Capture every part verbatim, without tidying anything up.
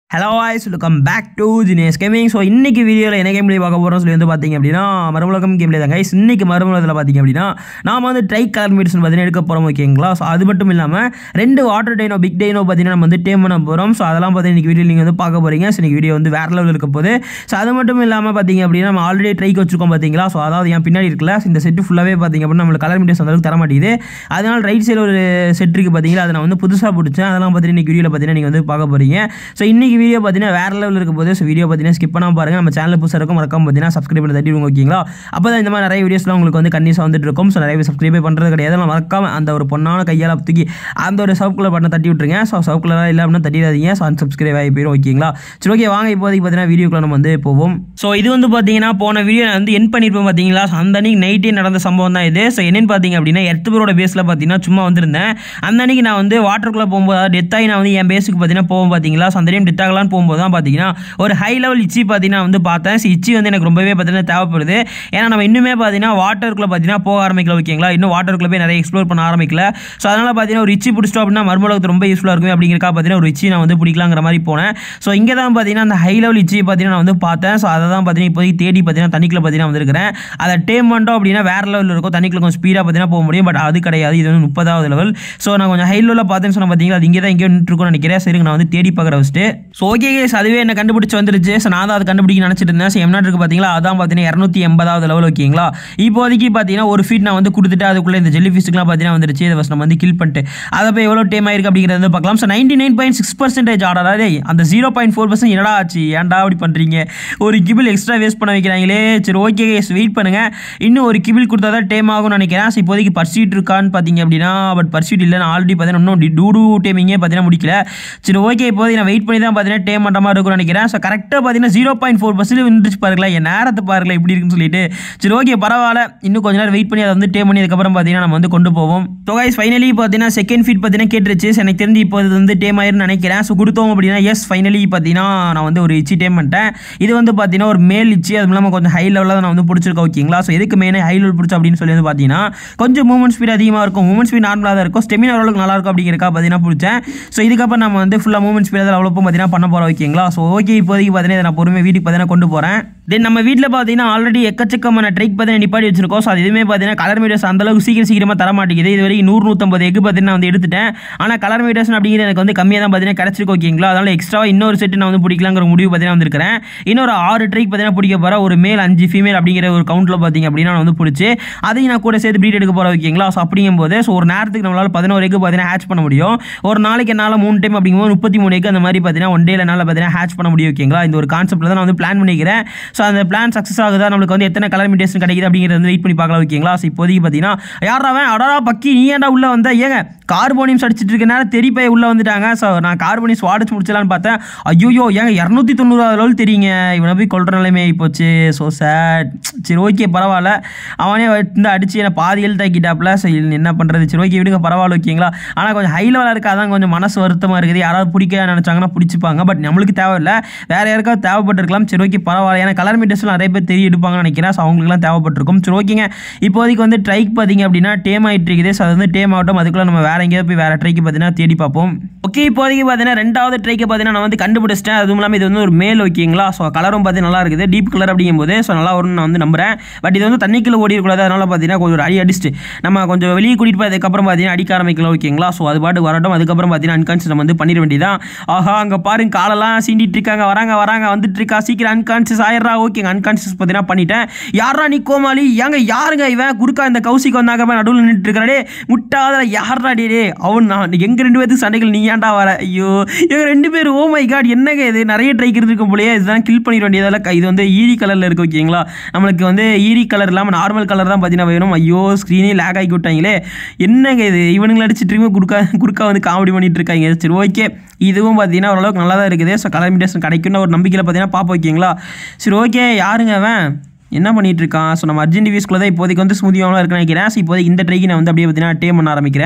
Hello guys, welcome back to Jinesh Gaming. So இன்னைக்கு வீடியோல என்ன கேம் ப்ளே பார்க்க போறோம் சொல்லி வந்து பாத்தீங்க அப்படினா Marma Ulagam கேம் ப்ளே தான் गाइस. இன்னைக்கு Marma Ulagam பாத்தீங்க அப்படினா நாம வந்து Trike கலர் மீடியேஷன் பாத்தீங்க எடுக்க போறோம் ஓகேங்களா. சோ அது மட்டும் இல்லாம ரெண்டு வாட்டர் டைனோ பிக் டைனோ பாத்தீங்க நம்ம வந்து டேம் பண்ண போறோம். சோ அதெல்லாம் பாத்தீங்க இன்னைக்கு வீடியோல நீங்க வந்து பார்க்க போறீங்க. சோ இன்னைக்கு வீடியோ வந்து வேற லெவல்ல இருக்க போகுது. சோ அது மட்டும் இல்லாம பாத்தீங்க அப்படினா நம்ம ஆல்ரெடி Trike வச்சிருக்கோம் பாத்தீங்களா. சோ அதாவது என் பின்னாடி இருக்குல இந்த செட் ஃபுல்லாவே பாத்தீங்க அப்படினா நமக்கு கலர் மீடியேஷன் அளவுக்கு தர மாட்டேங்குது. அதனால ரைட் சைடுல ஒரு செட் இருக்கு பாத்தீங்களா. அத நான் வந்து புதுசா புடிச்சேன். அதெல்லாம் பாத்தீங்க இன்னைக்கு வீடியோல பாத்தீங்க நீங்க வந்து பார்க்க போறீங்க. சோ இன்னைக்கு வீடியோ பாத்தீங்க வேற லெவல்ல இருக்க போகுது. சோ வீடியோ பாத்தீங்கன்னா ஸ்கிப் பண்ணாம பாருங்க. நம்ம சேனல் புதுசா இருக்கும் மறக்காம பாத்தீங்கன்னா சப்ஸ்கிரைப் பண்ணி தட்டி விடுங்க ஓகேங்களா. அப்பதான் இந்த மாதிரி நிறைய வீடியோஸ்லாம் உங்களுக்கு வந்து கண்டிப்பா வந்துட்டு இருக்கும். சோ நிறைய பேர் சப்ஸ்கிரைப் பண்றது கிடையாது. நான் மறக்காம அந்த ஒரு பொண்ணான கையால தூக்கி அந்த ஒரு சப் கலர் பட்டனை தட்டி விட்டுருங்க. சோ சப் கலரா இல்ல அப்படினா தட்டிடாதீங்க. சோ அன்சப்ஸ்கிரைப் ஆகி போயிடும் ஓகேங்களா. சரி ஓகே வாங்க இப்போதைக்கு பாத்தீங்கன்னா வீடியோக்குள்ள நம்ம வந்து போவோம். சோ இது வந்து பாத்தீங்கன்னா போன வீடியோ நான் வந்து எண்ட் பண்ணிருப்பேன் பாத்தீங்களா. அந்த அன்னைக்கு நைட்டே நடந்த சம்பவம் தான் இது. சோ என்னன்னு பாத்தீங்க அப்படின்னா எர்த்பரோட பேஸ்ல பாத்தீங்கன்னா சும்மா வந்திருந்தேன். அந்த அன்னைக்கு நான் வந்து வாட்டருக்குள்ள போகும்போது டெத் ஆகி நான் வந்து என் பேஸுக்கு பாத்தீங்கன்னா போவோம் பாத்தீங்களா. அந்த டைம் டெத் ஆகலான்னு போகும்போது தான் பாத்தீங்கன்னா ஒரு ஹை லெவல் இச்சி பார்த்தீங்கன்னா வந்து பார்த்தேன். இச்சி வந்து எனக்கு ரொம்பவே பார்த்தீங்கன்னா தேவைப்படுது. ஏன்னா நம்ம இன்னுமே பார்த்தீங்கன்னா வாட்டருக்குள்ள பார்த்தீங்கன்னா போக ஆரம்பிக்கல ஓகேங்களா. இன்னும் வாட்டருக்குள்ள போய் நிறைய எக்ஸ்ப்ளோர் பண்ண ஆரம்பிக்கல. ஸோ அதனால் பார்த்தீங்கன்னா ஒரு இச்சி பிடிச்சிட்டோம் அப்படின்னா Marma Ulagam ரொம்ப யூஸ்ஃபுல்லாக இருக்கும் அப்படிங்கிறக்கா பார்த்தீங்கன்னா ஒரு இச்சி நான் வந்து பிடிக்கலாங்கிற மாதிரி போனேன். ஸோ இங்கே தான் பார்த்தீங்கன்னா அந்த ஹை லெவல் இச்சி பார்த்தீங்கன்னா நான் வந்து பார்த்தேன். ஸோ அதை தான் பார்த்தீங்கன்னா இப்போதைக்கு தேடி பார்த்தீங்கன்னா தண்ணிக்குள்ள பார்த்தீங்கன்னா வந்திருக்கிறேன். அதை டேம் பண்ணிட்டோம் அப்படின்னா வேற லெவலில் இருக்கும். தண்ணிக்குள்ள கொஞ்சம் ஸ்பீடாக பார்த்தீங்கன்னா போக முடியும். பட் அது கிடையாது. இது வந்து முப்பதாவது லெவல். ஸோ நான் கொஞ்சம் ஹை லெவலில் பார்த்தேன்னு சொன்ன பார்த்தீங்களா அது இங்கே தான் இங்கே நின்றுருக்கும்னு நினைக்கிறேன். சரி நான் வந்து தேடி பார்க்குற ஃபஸ்ட்டு. ஸோ ஓகே அதுவே என்ன கண்டுபிடிச்சி வந்துருச்சு. ஸோ நான் அதை கண்டுபிடிக்க நினச்சிட்டு இருந்தேன். ஸோ எம்நாட் இருக்கு பார்த்தீங்களா அதான் பார்த்தீங்கன்னா இரநூத்தி எண்பதாவது லெவல் ஓகேங்களா. இப்போதைக்கு பார்த்தீங்கன்னா ஒரு ஃபீட் நான் வந்து கொடுத்துட்டு அதுக்குள்ளே இந்த ஜெல்லி ஃபிஷ்க்குலாம் பார்த்தீங்கன்னா வந்துருச்சு. இதை ஃபஸ்ட் நம்ம வந்து கில் பண்ணிட்டு அதை போய் எவ்வளோ டேம் ஆயிருக்கு அப்படிங்கிறத வந்து பார்க்கலாம். So ninety nine point six percentage ஆடாடே அந்த ஜீரோ பாயிண்ட் ஃபோர் பர்சன்ட் என்னடா ஆச்சு ஏன்டா அப்படி பண்ணுறீங்க. ஒரு கிபிள் எக்ஸ்ட்ரா வேஸ்ட் பண்ண வைக்கிறாங்களே. சரி ஓகே வெயிட் பண்ணுங்க. இன்னும் ஒரு கிபிள் கொடுத்தா தான் டேம் ஆகும்னு நினைக்கிறேன். ஸோ இப்போதைக்கு பர்சீட் இருக்கான்னு பார்த்தீங்க அப்படின்னா பட் பர்சீட் இல்லை. நான் ஆல்ரெடி பார்த்தீங்கன்னா இன்னும் டூடு டேமிங்கே பார்த்தீங்கன்னா முடிக்கல. சரி ஓகே இப்போதைக்கு நான் வெயிட் பண்ணி தான் பார்த்தீங்கன்னா டேம் பண்ணுற மாதிரி இருக்கும்னு நினைக்கிறேன். ஸோ கரெக்டாக பார்த்தீங்கன்னா ஜீரோ பாயிண்ட் ஃபோர் பர்சன்ட் வந்துச்சு பாருங்களா. என் நேரத்தை பாருங்களா எப்படி இருக்குன்னு சொல்லிட்டு. சரி ஓகே பரவாயில்ல இன்னும் கொஞ்ச நேரம் வெயிட் பண்ணி அதை வந்து டேம் பண்ணி அதுக்கப்புறம் பார்த்தீங்கன்னா நம்ம வந்து கொண்டு போவோம். ஸோ கைஸ் ஃபைனலி பார்த்தீங்கன்னா செகண்ட் ஃபீட் பார்த்தீங்கன்னா கேட்டுருச்சு. எனக்கு தெரிஞ்சு இப்போ இது வந்து டேம் ஆயிருன்னு நினைக்கிறேன். ஸோ கொடுத்தோம் அப்படின்னா எஸ் ஃபைனலி பார்த்தீங்கன்னா நான் வந்து ஒரு இச்சி டேம் பண்ணிட்டேன். இது வந்து பார்த்தீங்கன்னா ஒரு மேல் இச்சி அது இல்லாமல் கொஞ்சம் ஹை லெவலில் நான் வந்து பிடிச்சிருக்கேன் ஓகேங்களா. ஸோ எதுக்கு மெயினாக ஹை லெவல் பிடிச்சோம் அப்படின்னு சொல்லி வந்து பார்த்தீங்கன்னா கொஞ்சம் மூவ்மெண்ட் ஸ்பீட் அதிகமாக இருக்கும். மூவ்மெண்ட் ஸ்பீட் நார்மலாக தான் இருக்கும். ஸ்டெமினா ஓரளவுக்கு நல்லா இருக்கும் அப்படிங்கிறக்கா பார்த்தீங்கன்னா பிடிச்சேன். ஸோ இதுக்கப்புறம் நம்ம வந்து ஃபுல்லாக மூவ்மெண்ட் ஸ்பீட் அதில் அவ்வளோ பார்த்தீங்கன்னா பண்ண போகிறோம் ஓகேங்களா. ஸோ ஓகே இப்போதைக்கு பார்த்தீங்கன்னா நான் பொறுமை வீட்டுக்கு பார்த்தீங்கன்னா கொண்டு போகிறேன். தென் நம்ம வீட்டில் பார்த்தீங்கன்னா ஆல்ரெடி எக்கச்சக்கமான ட்ரைக் பார்த்தீங்கன்னா நிப்பாட்டி வச்சிருக்கோம். ஸோ அது எதுவுமே பார்த்தீங்கன்னா கலர் மீடியஸ் அந்தளவுக்கு சீக்கிரம் சீக்கிரமாக தர மாட்டேங்குது. இது வரைக்கும் நூறு நூற்றம்பது எக்கு பார்த்தீங்கன்னா வந்து எடுத்துட்டேன். ஆனால் கலர் மீடியஸ் அப்படிங்கிறது எனக்கு வந்து கம்மியாக தான் பார்த்தீங்கன்னா கிடச்சிருக்கு ஓகேங்களா. அதனால் எக்ஸ்ட்ராவாக இன்னொரு செட்டு நான் வந்து பிடிக்கலாங்கிற முடிவு பார்த்தீங்கன்னா வந்திருக்கிறேன். இன்னொரு ஆறு ட்ரைக் பார்த்தீங்கன்னா பிடிக்க போகிற ஒரு மேல் அஞ்சு ஃபீமேல் அப்படிங்கிற ஒரு கவுண்டில் பார்த்தீங்க அப்படின்னா நான் வந்து பிடிச்சி அதையும் நான் கூட சேர்த்து ப்ரீட் எடுக்க போகிறேன் ஓகேங்களா. ஸோ அப்படிங்கும்போது ஸோ ஒரு நேரத்துக்கு நம்மளால் பதினோரு எக்கு பார்த்தீங்கன்னா ஹேட்ச் பண்ண முடியும். ஒரு நாளைக்கு என்னால் மூணு டைம் அப்படிங்கும்போது முப்பத்தி மூணு எக்கு அந்த மாதிரி பார்த்தீங்கன்னா ஒன் டேல என்னால் பார்த்தீங்கன்னா ஹேட்ச் பண்ண முடியும் ஓகேங்களா. இந்த ஒரு கான்செப்ட்டில் தான் நான் வந்து பிளான் பண்ணிக்கிறேன். ஸோ அந்த பிளான் சக்ஸஸ் ஆகுதா நம்மளுக்கு வந்து எத்தனை கலர் மியூட்டேஷன் கிடைக்குது அப்படிங்கிறது வந்து வெயிட் பண்ணி பார்க்கலாம் ஓகேங்களா. ஸோ இப்போதைக்கு பார்த்தீங்கன்னா யாராவன் அடரா பக்கி நீ ஏன்டா உள்ளே வந்த ஏங்க கார்போனியம்ஸ் அடிச்சிட்டு இருக்க நேரம் தெரிய போய் உள்ளே வந்துட்டாங்க. ஸோ நான் கார்போனியம்ஸ் வாடிச்சு முடிச்சலான்னு பார்த்தேன். ஐயோ ஏங்க இரநூத்தி தொண்ணூறாவது லெவல் தெரியுங்க. இவனை போய் கொள்ற நிலைமை போச்சு. So sad. சரி ஓகே பரவாயில்ல அவனே வந்து அடிச்சு என்ன பாதி எழுத்து ஆக்கிட்டாப்ல. ஸோ என்ன பண்ணுறது சரி ஓகே விடுங்க பரவாயில்ல ஓகேங்களா. ஆனால் கொஞ்சம் ஹை லெவலாக இருக்குது அதான் கொஞ்சம் மனசு வருத்தமாக இருக்குது. யாராவது பிடிக்க நினச்சாங்கன்னா பிடிச்சிப்பாங்க. பட் நம்மளுக்கு தேவையில்லை வேறு யாருக்காவது தேவைப்பட்டிருக்கலாம். சரி ஓகே பரவாயில்ல ஏன்னா கலர் மீட்டர்ஸ்லாம் நிறைய பேர் தெரிய எடுப்பாங்கன்னு நினைக்கிறேன். ஸோ அவங்களுக்குலாம் தேவைப்பட்டிருக்கும். சரி ஓகேங்க இப்போதைக்கு வந்து ட்ரைக் பார்த்தீங்க அப்படின்னா டேம் ஆகிட்டு இருக்குது. ஸோ அது வந்து டேம் ஆகட்டும் அதுக்குள்ளே நம்ம வேறு எங்கேயாவது போய் வேறு ட்ரைக்கு பார்த்தீங்கன்னா தேடி பார்ப்போம். ஓகே இப்போதைக்கு பார்த்தீங்கன்னா ரெண்டாவது ட்ரைக்கை பார்த்தீங்கன்னா நான் வந்து கண்டுபிடிச்சிட்டேன். அதுவும் இல்லாமல் இது வந்து ஒரு மேல் ஓகேங்களா. ஸோ கலரும் பார்த்தீங்கன்னா நல்லா இருக்குது டீப் கலர் அப்படிங்கும்போது ஸோ நல்லா வரும்னு நான் வந்து நம்புறேன். பட் இது வந்து தண்ணிக்குள்ள ஓடிடக்கூடாது. அதனால் பார்த்தீங்கன்னா கொஞ்சம் அடி அடிச்சுட்டு நம்ம கொஞ்சம் வெளியே கூட்டிகிட்டு போய் அதுக்கப்புறம் பார்த்தீங்கன்னா அடிக்க ஆரம்பிக்கலாம் ஓகேங்களா. ஸோ அது பாட்டு வரட்டும் அதுக்கப்புறம் பார்த்தீங்கன்னா அன்கான்ஷியஸ் நம்ம வந்து பண்ணிட வேண்டியதான். ஆஹா அங்கே பாருங்க காலெல்லாம் சீண்டிட்டு இருக்காங்க வராங்க வராங்க வந்துட்டு இருக்கா சீக்கிரம் அன்கான்ஷியஸ் ஆயிடுறா. ஓகேங்க அன்கான்ஷியஸ் பார்த்தீங்கன்னா பண்ணிட்டேன். யாரா நீ கோமாளி ஏங்க யாருங்க இவன் குறுக்கா இந்த கௌசிக்கு வந்தாங்க நடுவில் நின்றுட்டு இருக்கிறாடே முட்டாத யாரா டே அவன் நான் எங்க ரெண்டு பேருக்கு சண்டைகள் நீ ஏன்டா வர. ஐயோ இவங்க ரெண்டு பேர் ஓ மை காட் என்னங்க இது நிறைய ட்ரைக் இருக்கும் போலயே. இதுதான் கில் பண்ணிட வேண்டியதால இது வந்து ஈரி கலரில் இருக்கு ஓகேங்களா. நம்மளுக்கு வந்து ஈரி கலர் இல்லாமல் நார்மல் கலர் தான் பார்த்தீங்கன்னா வேணும். ஐயோ ஸ்க்ரீனே லேக் ஆகி விட்டாங்களே என்னங்க இது இவனுங்களை அடிச்சுட்டு இருக்கும் குறுக்கா குறுக்கா வந்து காமெடி பண்ணிட்டு இருக்காங்க. சரி ஓகே இதுவும் பார்த்தீங்கன்னா ஓரளவுக்கு நல்லா தான் இருக்குது. ஸோ கலர் மீட்டேஷன் கிடைக்குன்னு ஒரு நம்பிக்கையில் பார்த்தீங்கன்னா பார்ப்போம் ஓகேங்களா. சரி ஓகே யாருங்க அவன் என்ன பண்ணிட்டு இருக்கான். ஸோ நம்ம அர்ஜென்ட் வீஸ்க்குள்ள தான் இப்போதைக்கு வந்து ஸ்மூதியாகவும் இருக்குன்னு நினைக்கிறேன். ஸோ இப்போதைக்கு இந்த ட்ரைக்கு நான் வந்து அப்படியே பார்த்தீங்கன்னா டேம் பண்ண ஆரம்பிக்கிறேன்.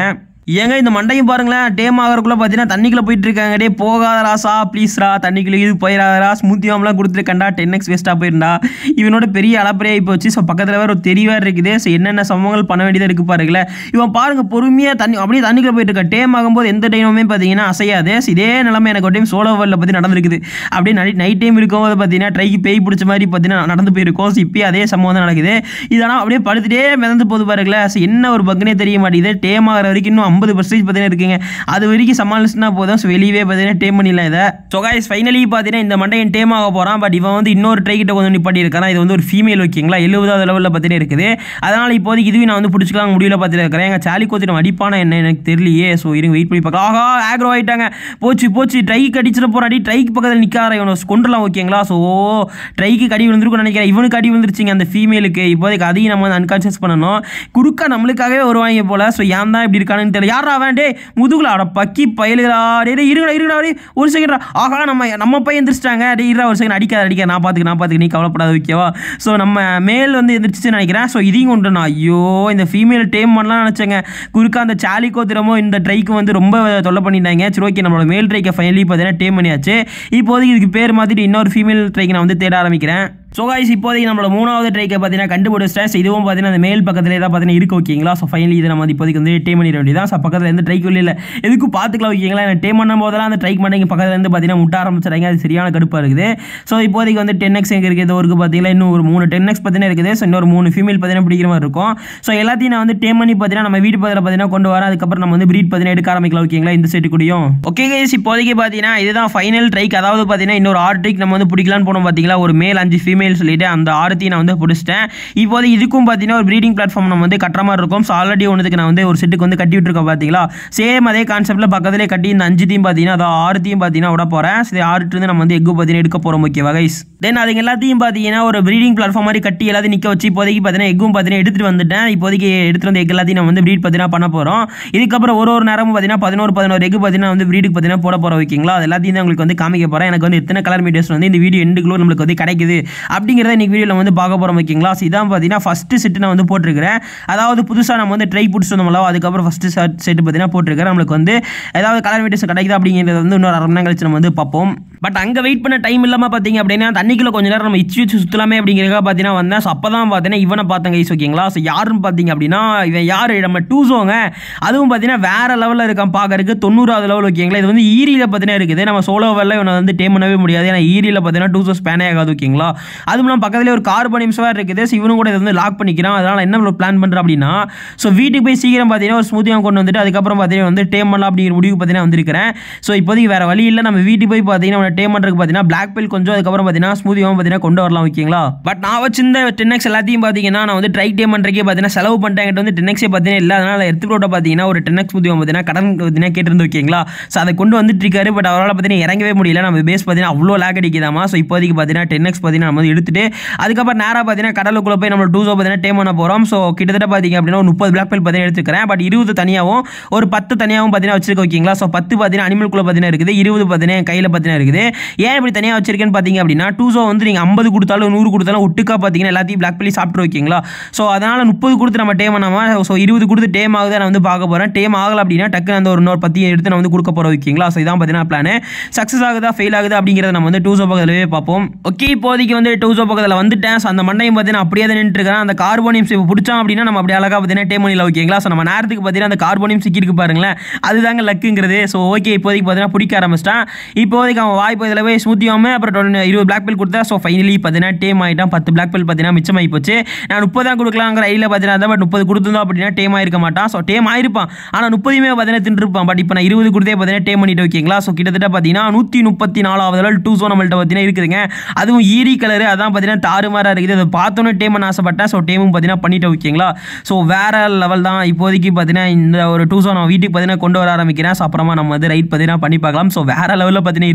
ஏங்க இந்த மண்டையும் பாருங்களேன், டேம் ஆகிறதுக்குள்ள பார்த்தீங்கன்னா தண்ணிக்குள்ள போயிட்டு இருக்காங்க. டே போகாத ராசா ப்ளீஸ்ரா, தண்ணிக்குள்ள இது போயிடாதரா, ஸ்மூத்தியாம்லாம் கொடுத்துருக்கண்டா, டென் எக்ஸ் வேஸ்ட்டாக போயிருந்தா. இவனோட பெரிய அளப்பறையாகி போச்சு. ஸோ பக்கத்தில் வேறு ஒரு தெரிய வேறு இருக்குது. ஸோ என்னென்ன சம்பவங்கள் பண்ண வேண்டியதாக இருக்குது பாருங்களேன். இவன் பாருங்க பொறுமையாக தண்ணி அப்படியே தண்ணிக்குள்ள போயிட்டு இருக்கான். டேம் ஆகும்போது எந்த டைமுமே பார்த்தீங்கன்னா அசையாது. இதே நிலைமை எனக்கு ஒரு டைம் சோலோ வேர்ல்டில் பற்றி நடந்திருக்குது. அப்படியே நைட் டைம் இருக்கும்போது பார்த்தீங்கன்னா ட்ரைக்கு பேய் பிடிச்ச மாதிரி பார்த்தீங்கன்னா நடந்து போயிருக்கோம். ஸோ இப்போ அதே சம்பவம் தான் நடக்குது. இதனால் அப்படியே படுத்துட்டே மிதந்து போது பாருங்களேன். ஸோ என்ன ஒரு பக்குனே தெரிய மாட்டேங்குது. டேம் ஆகிற வரைக்கும் இன்னும் ஐம்பது பர்சன்டேஜ் பார்த்தீங்கன்னா இருக்குங்க. அது வரைக்கும் சமாளிச்சுனா போதும். ஸோ வெளியே பார்த்தீங்கன்னா டேம் பண்ணிடலாம் இதை. ஸோ கைஸ் ஃபைனலி பார்த்தீங்கன்னா இந்த மண்டையன் டேம் ஆக போகிறான். பட் இவன் வந்து இன்னொரு ட்ரை கிட்ட கொஞ்சம் நிப்பாட்டி இருக்கான். இது வந்து ஒரு ஃபீமேல் ஓகேங்களா, எழுபதாவது லெவலில் பார்த்தீங்கன்னா இருக்குது. அதனால் இப்போதைக்கு இதுவும் நான் வந்து பிடிச்சிக்கலாம் முடியல பார்த்துட்டு இருக்கிறேன். எங்கள் சாலி கோத்திரம் அடிப்பானா என்ன எனக்கு தெரியலையே. ஸோ இருங்க வெயிட் பண்ணி பார்க்கலாம். ஆகா ஆக்ரோ ஆகிட்டாங்க. போச்சு போச்சு, ட்ரைக்கு அடிச்சிட போகிறாடி. ட்ரைக்கு பக்கத்தில் நிற்கார இவனை கொண்டுலாம் ஓகேங்களா. ஸோ ட்ரைக்கு கடி விழுந்துருக்குன்னு நினைக்கிறேன். இவனுக்கு அடி விழுந்துருச்சிங்க அந்த ஃபீமேலுக்கு. இப்போதைக்கு அதையும் நம்ம வந்து அன்கான்ஷியஸ் பண்ணணும். குறுக்கா நம்மளுக்காகவே வருவாங்க போல. ஸோ ஏன் தான் இப்படி இருக்கானுன்னு தெரியல. யாரா அவன்? டே முதுகுல அட பக்கி பயலுகளா. டே இருங்கடா இருங்கடா ஒரு செகண்டா. ஆகா நம்ம நம்ம பையன் எந்திரிச்சிட்டாங்க. டே இருடா ஒரு செகண்ட், அடிக்காத அடிக்க நான் பார்த்துக்க நான் பார்த்துக்க நீ கவலைப்படாத ஓகேவா. ஸோ நம்ம மேல் வந்து எந்திரிச்சிச்சு நினைக்கிறேன். ஸோ இதையும் கொண்டு நான் ஐயோ இந்த ஃபீமேல் டேம் பண்ணலாம் நினச்சேங்க. குறுக்கா அந்த சாலிக்கோ திறமோ இந்த ட்ரைக்கு வந்து ரொம்ப தொல்லை பண்ணிட்டாங்க. சரி ஓகே நம்மளோட மேல் ட்ரைக்கை ஃபைனலி பார்த்தீங்கன்னா டேம் பண்ணியாச்சு. இப்போதைக்கு இதுக்கு பேர் மாற்றிட்டு இன்னொரு ஃபீமேல் ட்ரைக்கு நான் வந்து தேட ஆரம்பிக்கிறேன். ஸோ கைஸ் இப்போதைக்கு நம்மளோட மூணாவது ட்ரைக்கை பார்த்தீங்கன்னா கண்டுபிடிச்சிட்டேன். இதுவும் பார்த்தீங்கன்னா அந்த மேல் பக்கத்தில் தான் பார்த்தீங்கன்னா இருக்கு ஓகேங்களா. ஸோ ஃபைனலி இதை நம்ம இப்போதைக்கு வந்து டேம் பண்ணிட வேண்டியதான். ஸோ பக்கத்தில் எந்த ட்ரைக் இல்லை எதுக்கும் பார்த்துக்கலாம் ஓகேங்களா. டேம் பண்ணும் போதெல்லாம் அந்த ட்ரைக் பண்ணி பக்கத்தில் இருந்து பார்த்தீங்கன்னா முட்ட ஆரம்பிச்சிட்டாங்க. அது சரியான கடுப்பாக இருக்குது. ஸோ இப்போதைக்கு வந்து டென் எக்ஸ் எங்கே இருக்குது ஒரு பார்த்தீங்கன்னா இன்னும் ஒரு மூணு டென் எக்ஸ் பார்த்தீங்கன்னா இருக்குது. ஸோ இன்னொரு மூணு ஃபீமேல் பார்த்தீங்கன்னா பிடிக்கிற மாதிரி இருக்கும். ஸோ எல்லாத்தையும் நான் வந்து டேம் பண்ணி பார்த்தீங்கன்னா நம்ம வீட்டு பக்கத்தில் பார்த்தீங்கன்னா கொண்டு வர அதுக்கப்புறம் நம்ம வந்து பிரீட் பார்த்தீங்கன்னா எடுக்க ஆரம்பிக்கலாம் ஓகேங்களா இந்த செட்டு கூடியும். ஓகே கைஸ் இப்போதைக்கு பார்த்தீங்கன்னா இதுதான் ஃபைனல் ட்ரைக். அதாவது பார்த்தீங்கன்னா இன்னொரு ஆறு ட்ரைக் நம்ம வந்து பிடிக்கலான்னு போனோம் பார்த்தீங்களா. ஒரு மேல் அஞ்சு ஃபீமேல் சொல்லிட்டு அந்த ஆரத்தையும் நான் வந்து பிடிச்சிட்டேன். இப்போது இதுக்கும் பார்த்தீங்கன்னா ஒரு ப்ரீடிங் பிளாட்ஃபார்ம் நம்ம வந்து கட்டுற மாதிரி இருக்கும். ஸோ ஆல்ரெடி ஒன்றுக்கு நான் வந்து ஒரு செட்டுக்கு வந்து கட்டி விட்டுருக்கோம் பார்த்தீங்களா. சேம் அதே கான்செப்ட்டில் பக்கத்திலே கட்டி இந்த அஞ்சுத்தையும் பார்த்தீங்கன்னா அதை ஆறுத்தையும் பார்த்தீங்கன்னா விட போகிறேன். சரி ஆறுட்டு நம்ம வந்து எக்கு பார்த்தீங்கன்னா எடுக்க போகிறோம் ஓகேவா கைஸ். தென் அதுக்கு எல்லாத்தையும் பார்த்தீங்கன்னா ஒரு ப்ரீடிங் பிளாட்ஃபார்ம் மாதிரி கட்டி எல்லாத்தையும் நிற்க வச்சு இப்போதைக்கு பார்த்தீங்கன்னா எக்கும் பார்த்தீங்கன்னா எடுத்துகிட்டு வந்துட்டேன். இப்போதைக்கு எடுத்துகிட்டு வந்து எக் எல்லாத்தையும் நம்ம வந்து ப்ரீட் பார்த்தீங்கன்னா பண்ண போகிறோம். இதுக்கப்புறம் ஒரு ஒரு நேரமும் பார்த்தீங்கன்னா பதினோரு பதினோரு எக்கு பார்த்தீங்கன்னா வந்து ப்ரீடுக்கு பார்த்தீங்கன்னா போட போகிறோம் ஓகேங்களா. அது எல்லாத்தையும் தான் உங்களுக்கு வந்து காமிக்க போகிறேன். எனக்கு வந்து எத்தனை கலர் மீடியஸ் வந்து இந்த வீடியோ எண்டுக்குள்ள நம்மளுக்கு வந்து கிடைக்குது அப்படிங்கிறத இன்னைக்கு வீடியோவில் வந்து பார்க்க போகிறோம் ஓகேங்களா. இதான் பார்த்தீங்கன்னா ஃபஸ்ட்டு செட்டு நான் வந்து போட்டிருக்கிறேன். அதாவது புதுசாக நம்ம வந்து ட்ரை பிடிச்சி வந்தோம்ல அதுக்கப்புறம் ஃபஸ்ட்டு செட்டு பார்த்தீங்கன்னா போட்டிருக்கிறேன். நம்மளுக்கு வந்து ஏதாவது கலர் மீடியஸ் கிடைக்குது அப்படிங்கிறது வந்து இன்னொரு அரை மணி நேரம் கழிச்சு நம்ம வந்து பார்ப்போம். பட் அங்கே வெயிட் பண்ண டைம் இல்லாமல் பார்த்தீங்க அப்படின்னா தண்ணிக்குள்ள கொஞ்ச நேரம் நம்ம இச்சு வச்சு சுற்றலாமே அப்படிங்கிறதுக்காக பார்த்தீங்கன்னா வந்தேன். ஸோ அப்போ தான் பார்த்தீங்கன்னா இவனை பார்த்தேன் கைஸ் ஓகேங்களா. ஸோ யாருன்னு பார்த்தீங்க அப்படின்னா இவன் யார் நம்ம டூசோங்க. அதுவும் பார்த்தீங்கன்னா வேறு லெவலில் இருக்கான் பார்க்கறதுக்கு தொண்ணூறாவது லெவல் ஓகேங்களா. இது வந்து ஈரியில் பார்த்தீங்கன்னா இருக்குது. நம்ம சோலோவெல்லாம் இவனை வந்து டேம் பண்ணவே முடியாது. ஏன்னா ஈரியில் பார்த்தீங்கன்னா டூசோ ஸ்பேனே ஆகாது ஓகேங்களா. அதுவும் இல்லாமல் பக்கத்தில் ஒரு கார்பன் நிமிஷம் இருக்குது. ஸோ இவனும் கூட இதை வந்து லாக் பண்ணிக்கிறான். அதனால் என்ன பிளான் பண்ணுறேன் அப்படின்னா ஸோ வீட்டுக்கு போய் சீக்கிரம் பார்த்தீங்கன்னா ஒரு ஸ்மூத்தியாக கொண்டு வந்துட்டு அதுக்கப்புறம் பார்த்தீங்கன்னா வந்து டேம் பண்ணலாம் அப்படிங்கிற முடிவு பார்த்தீங்கன்னா வந்திருக்கிறேன். ஸோ இப்போதைக்கு வேறு வழி இல்லை. நம்ம வீட்டுக்கு போய் பார்த்தீங்கன்னா டேம் பண்ணுறதுக்கு பார்த்தீங்கன்னா பிளாக் பெல் கொஞ்சம் அதுக்கப்புறம் பார்த்தீங்கன்னா ஸ்மூத்தியாக பார்த்தீங்கன்னா கொண்டு வரலாம் ஓகேங்களா. பட் நான் வச்சிருந்த டென் எக்ஸ் எல்லாத்தையும் பார்த்தீங்கன்னா நான் வந்து ட்ரைக் டேம் பண்ணுறதுக்கே பார்த்தீங்கன்னா செலவு பண்ணிட்டேன். என்கிட்ட வந்து டென் எக்ஸே பார்த்தீங்கன்னா இல்லை. அதனால் எடுத்துக்கிட்ட பார்த்தீங்கன்னா ஒரு டென் எக்ஸ் ஸ்மூத்தியாக பார்த்தீங்கன்னா கடன் பார்த்தீங்கன்னா கேட்டிருந்து ஓகேங்களா. ஸோ அதை கொண்டு வந்துட்டு இருக்காரு. பட் அவரால் பார்த்தீங்கன்னா இறங்கவே முடியல. நம்ம பேஸ் பார்த்தீங்கன்னா அவ்வளோ லேக் அடிக்குதாமா. ஸோ இப்போதைக்கு பார்த்தீங்கன்னா டென் எக்ஸ் பார்த்தீங்கன்னா நம்ம வந்து எடுத்துட்டு அதுக்கப்புறம் நேராக பார்த்தீங்கன்னா கடலுக்குள்ளே போய் நம்ம டூசோ பார்த்தீங்கன்னா டேம் பண்ண போகிறோம். ஸோ கிட்டத்தட்ட பார்த்தீங்க அப்படின்னா ஒரு முப்பது பிளாக் பெல் பார்த்தீங்கன்னா எடுத்துக்கிறேன். பட் இருபது தனியாகவும் ஒரு பத்து தனியாகவும் பார்த்தீங்கன்னா வச்சிருக்க ஓகேங்களா. ஸோ பத்து பார்த்தீங்கன்னா அனிமல்குள்ளே பார்த்தீங்கன்னா இருக்குது. இருபது பார்த்தீங்கன்னா கையில் பார்த்தீங்கன்னா இருக்குது. ஏன் இப்படி தனியாக வச்சிருக்கேன்னு பார்த்தீங்க அப்படின்னா டூசோ வந்து நீங்கள் ஐம்பது கொடுத்தாலும் நூறு கொடுத்தாலும் ஒட்டுக்கா பார்த்தீங்கன்னா எல்லாத்தையும் பிளாக் பெல்லி சாப்பிட்டு ஓகேங்களா. ஸோ அதனால் முப்பது கொடுத்து நம்ம டேம் பண்ணாமல் ஸோ இருபது கொடுத்து டேம் ஆகுது நான் வந்து பார்க்க போகிறேன். டேம் ஆகலை அப்படின்னா டக்குன்னு அந்த ஒரு இன்னொரு பத்தி எடுத்து நான் வந்து கொடுக்க போகிறோம் ஓகேங்களா. ஸோ இதான் பார்த்தீங்கன்னா பிளான். சக்ஸஸ் ஆகுதா ஃபெயில் ஆகுது அப்படிங்கிறத நம்ம வந்து டூசோ பக்கத்திலே பார்ப்போம். ஓகே இப்போதைக்கு வந்து டூசோ பக்கத்தில் வந்துட்டேன். ஸோ அந்த மண்டையும் பார்த்தீங்கன்னா அப்படியே தான் நின்றுட்டு இருக்கிறேன். அந்த கார்போனியம் இப்போ பிடிச்சோம் அப்படின்னா நம்ம அப்படி அழகாக பார்த்தீங்கன்னா டேம் பண்ணிடலாம் ஓகேங்களா. ஸோ நம்ம நேரத்துக்கு பார்த்தீங்கன்னா அந்த கார்போனியம் சிக்கிருக்கு பாருங்களேன், அதுதாங்க லக்குங்கிறது. ஸோ ஓகே இப்போதைக்கு பார்த்தீங்கன்னா பிடிக்க ஆரம்பிச்சிட்டான். இப்போதைக்கு அவன் வாய்ப்பு இதில் போய் ஸ்மூத்தியாமல் அப்புறம் இருபது பிளாக் பெல் கொடுத்தா. ஸோ ஃபைனலி பார்த்தீங்கன்னா டேம் ஆகிட்டான். பத்து பிளாக் பெல் பார்த்தீங்கன்னா மிச்சமாகி போச்சு. நான் முப்பது தான் கொடுக்கலாங்கிற ஐடியில் பார்த்தீங்கன்னா பட் முப்பது கொடுத்துருந்தோம் அப்படின்னா டேம் ஆயிருக்க மாட்டான். ஸோ டேம் ஆயிருப்பான் ஆனால் முப்பதுமே பார்த்தீங்கன்னா தின்றுப்பான். பட் இப்போ நான் இருபது கொடுத்தே பார்த்தீங்கன்னா டேம் பண்ணிட்டு ஓகேங்களா. ஸோ கிட்டத்தட்ட பார்த்தீங்கன்னா நூற்றி முப்பத்தி நாலாவது லெவல் டூ ஸோ நம்மள்ட்ட பார்த்தீங்கன்னா இருக்குதுங்க. அதுவும் ஈரி கலரு அதான் பார்த்தீங்கன்னா தாறுமாறாக இருக்குது. அதை பார்த்தோன்னே டேம் பண்ண ஆசைப்பட்டேன். ஸோ டேமும் பார்த்தீங்கன்னா பண்ணிட்டு ஓகேங்களா. ஸோ வேற லெவல் தான். இப்போதைக்கு பார்த்தீங்கன்னா இந்த ஒரு டூ ஸோ நம்ம வீட்டுக்கு பார்த்தீங்கன்னா கொண்டு வர ஆரம்பிக்கிறேன். ஸோ அப்புறமா நம்ம வந்து ரைட் பார்த்தீங்கன்னா பண்ணி பார்க்கலாம். ஸோ வேற லெவலில் பார்த்தீங்கன்னா இருக்குது.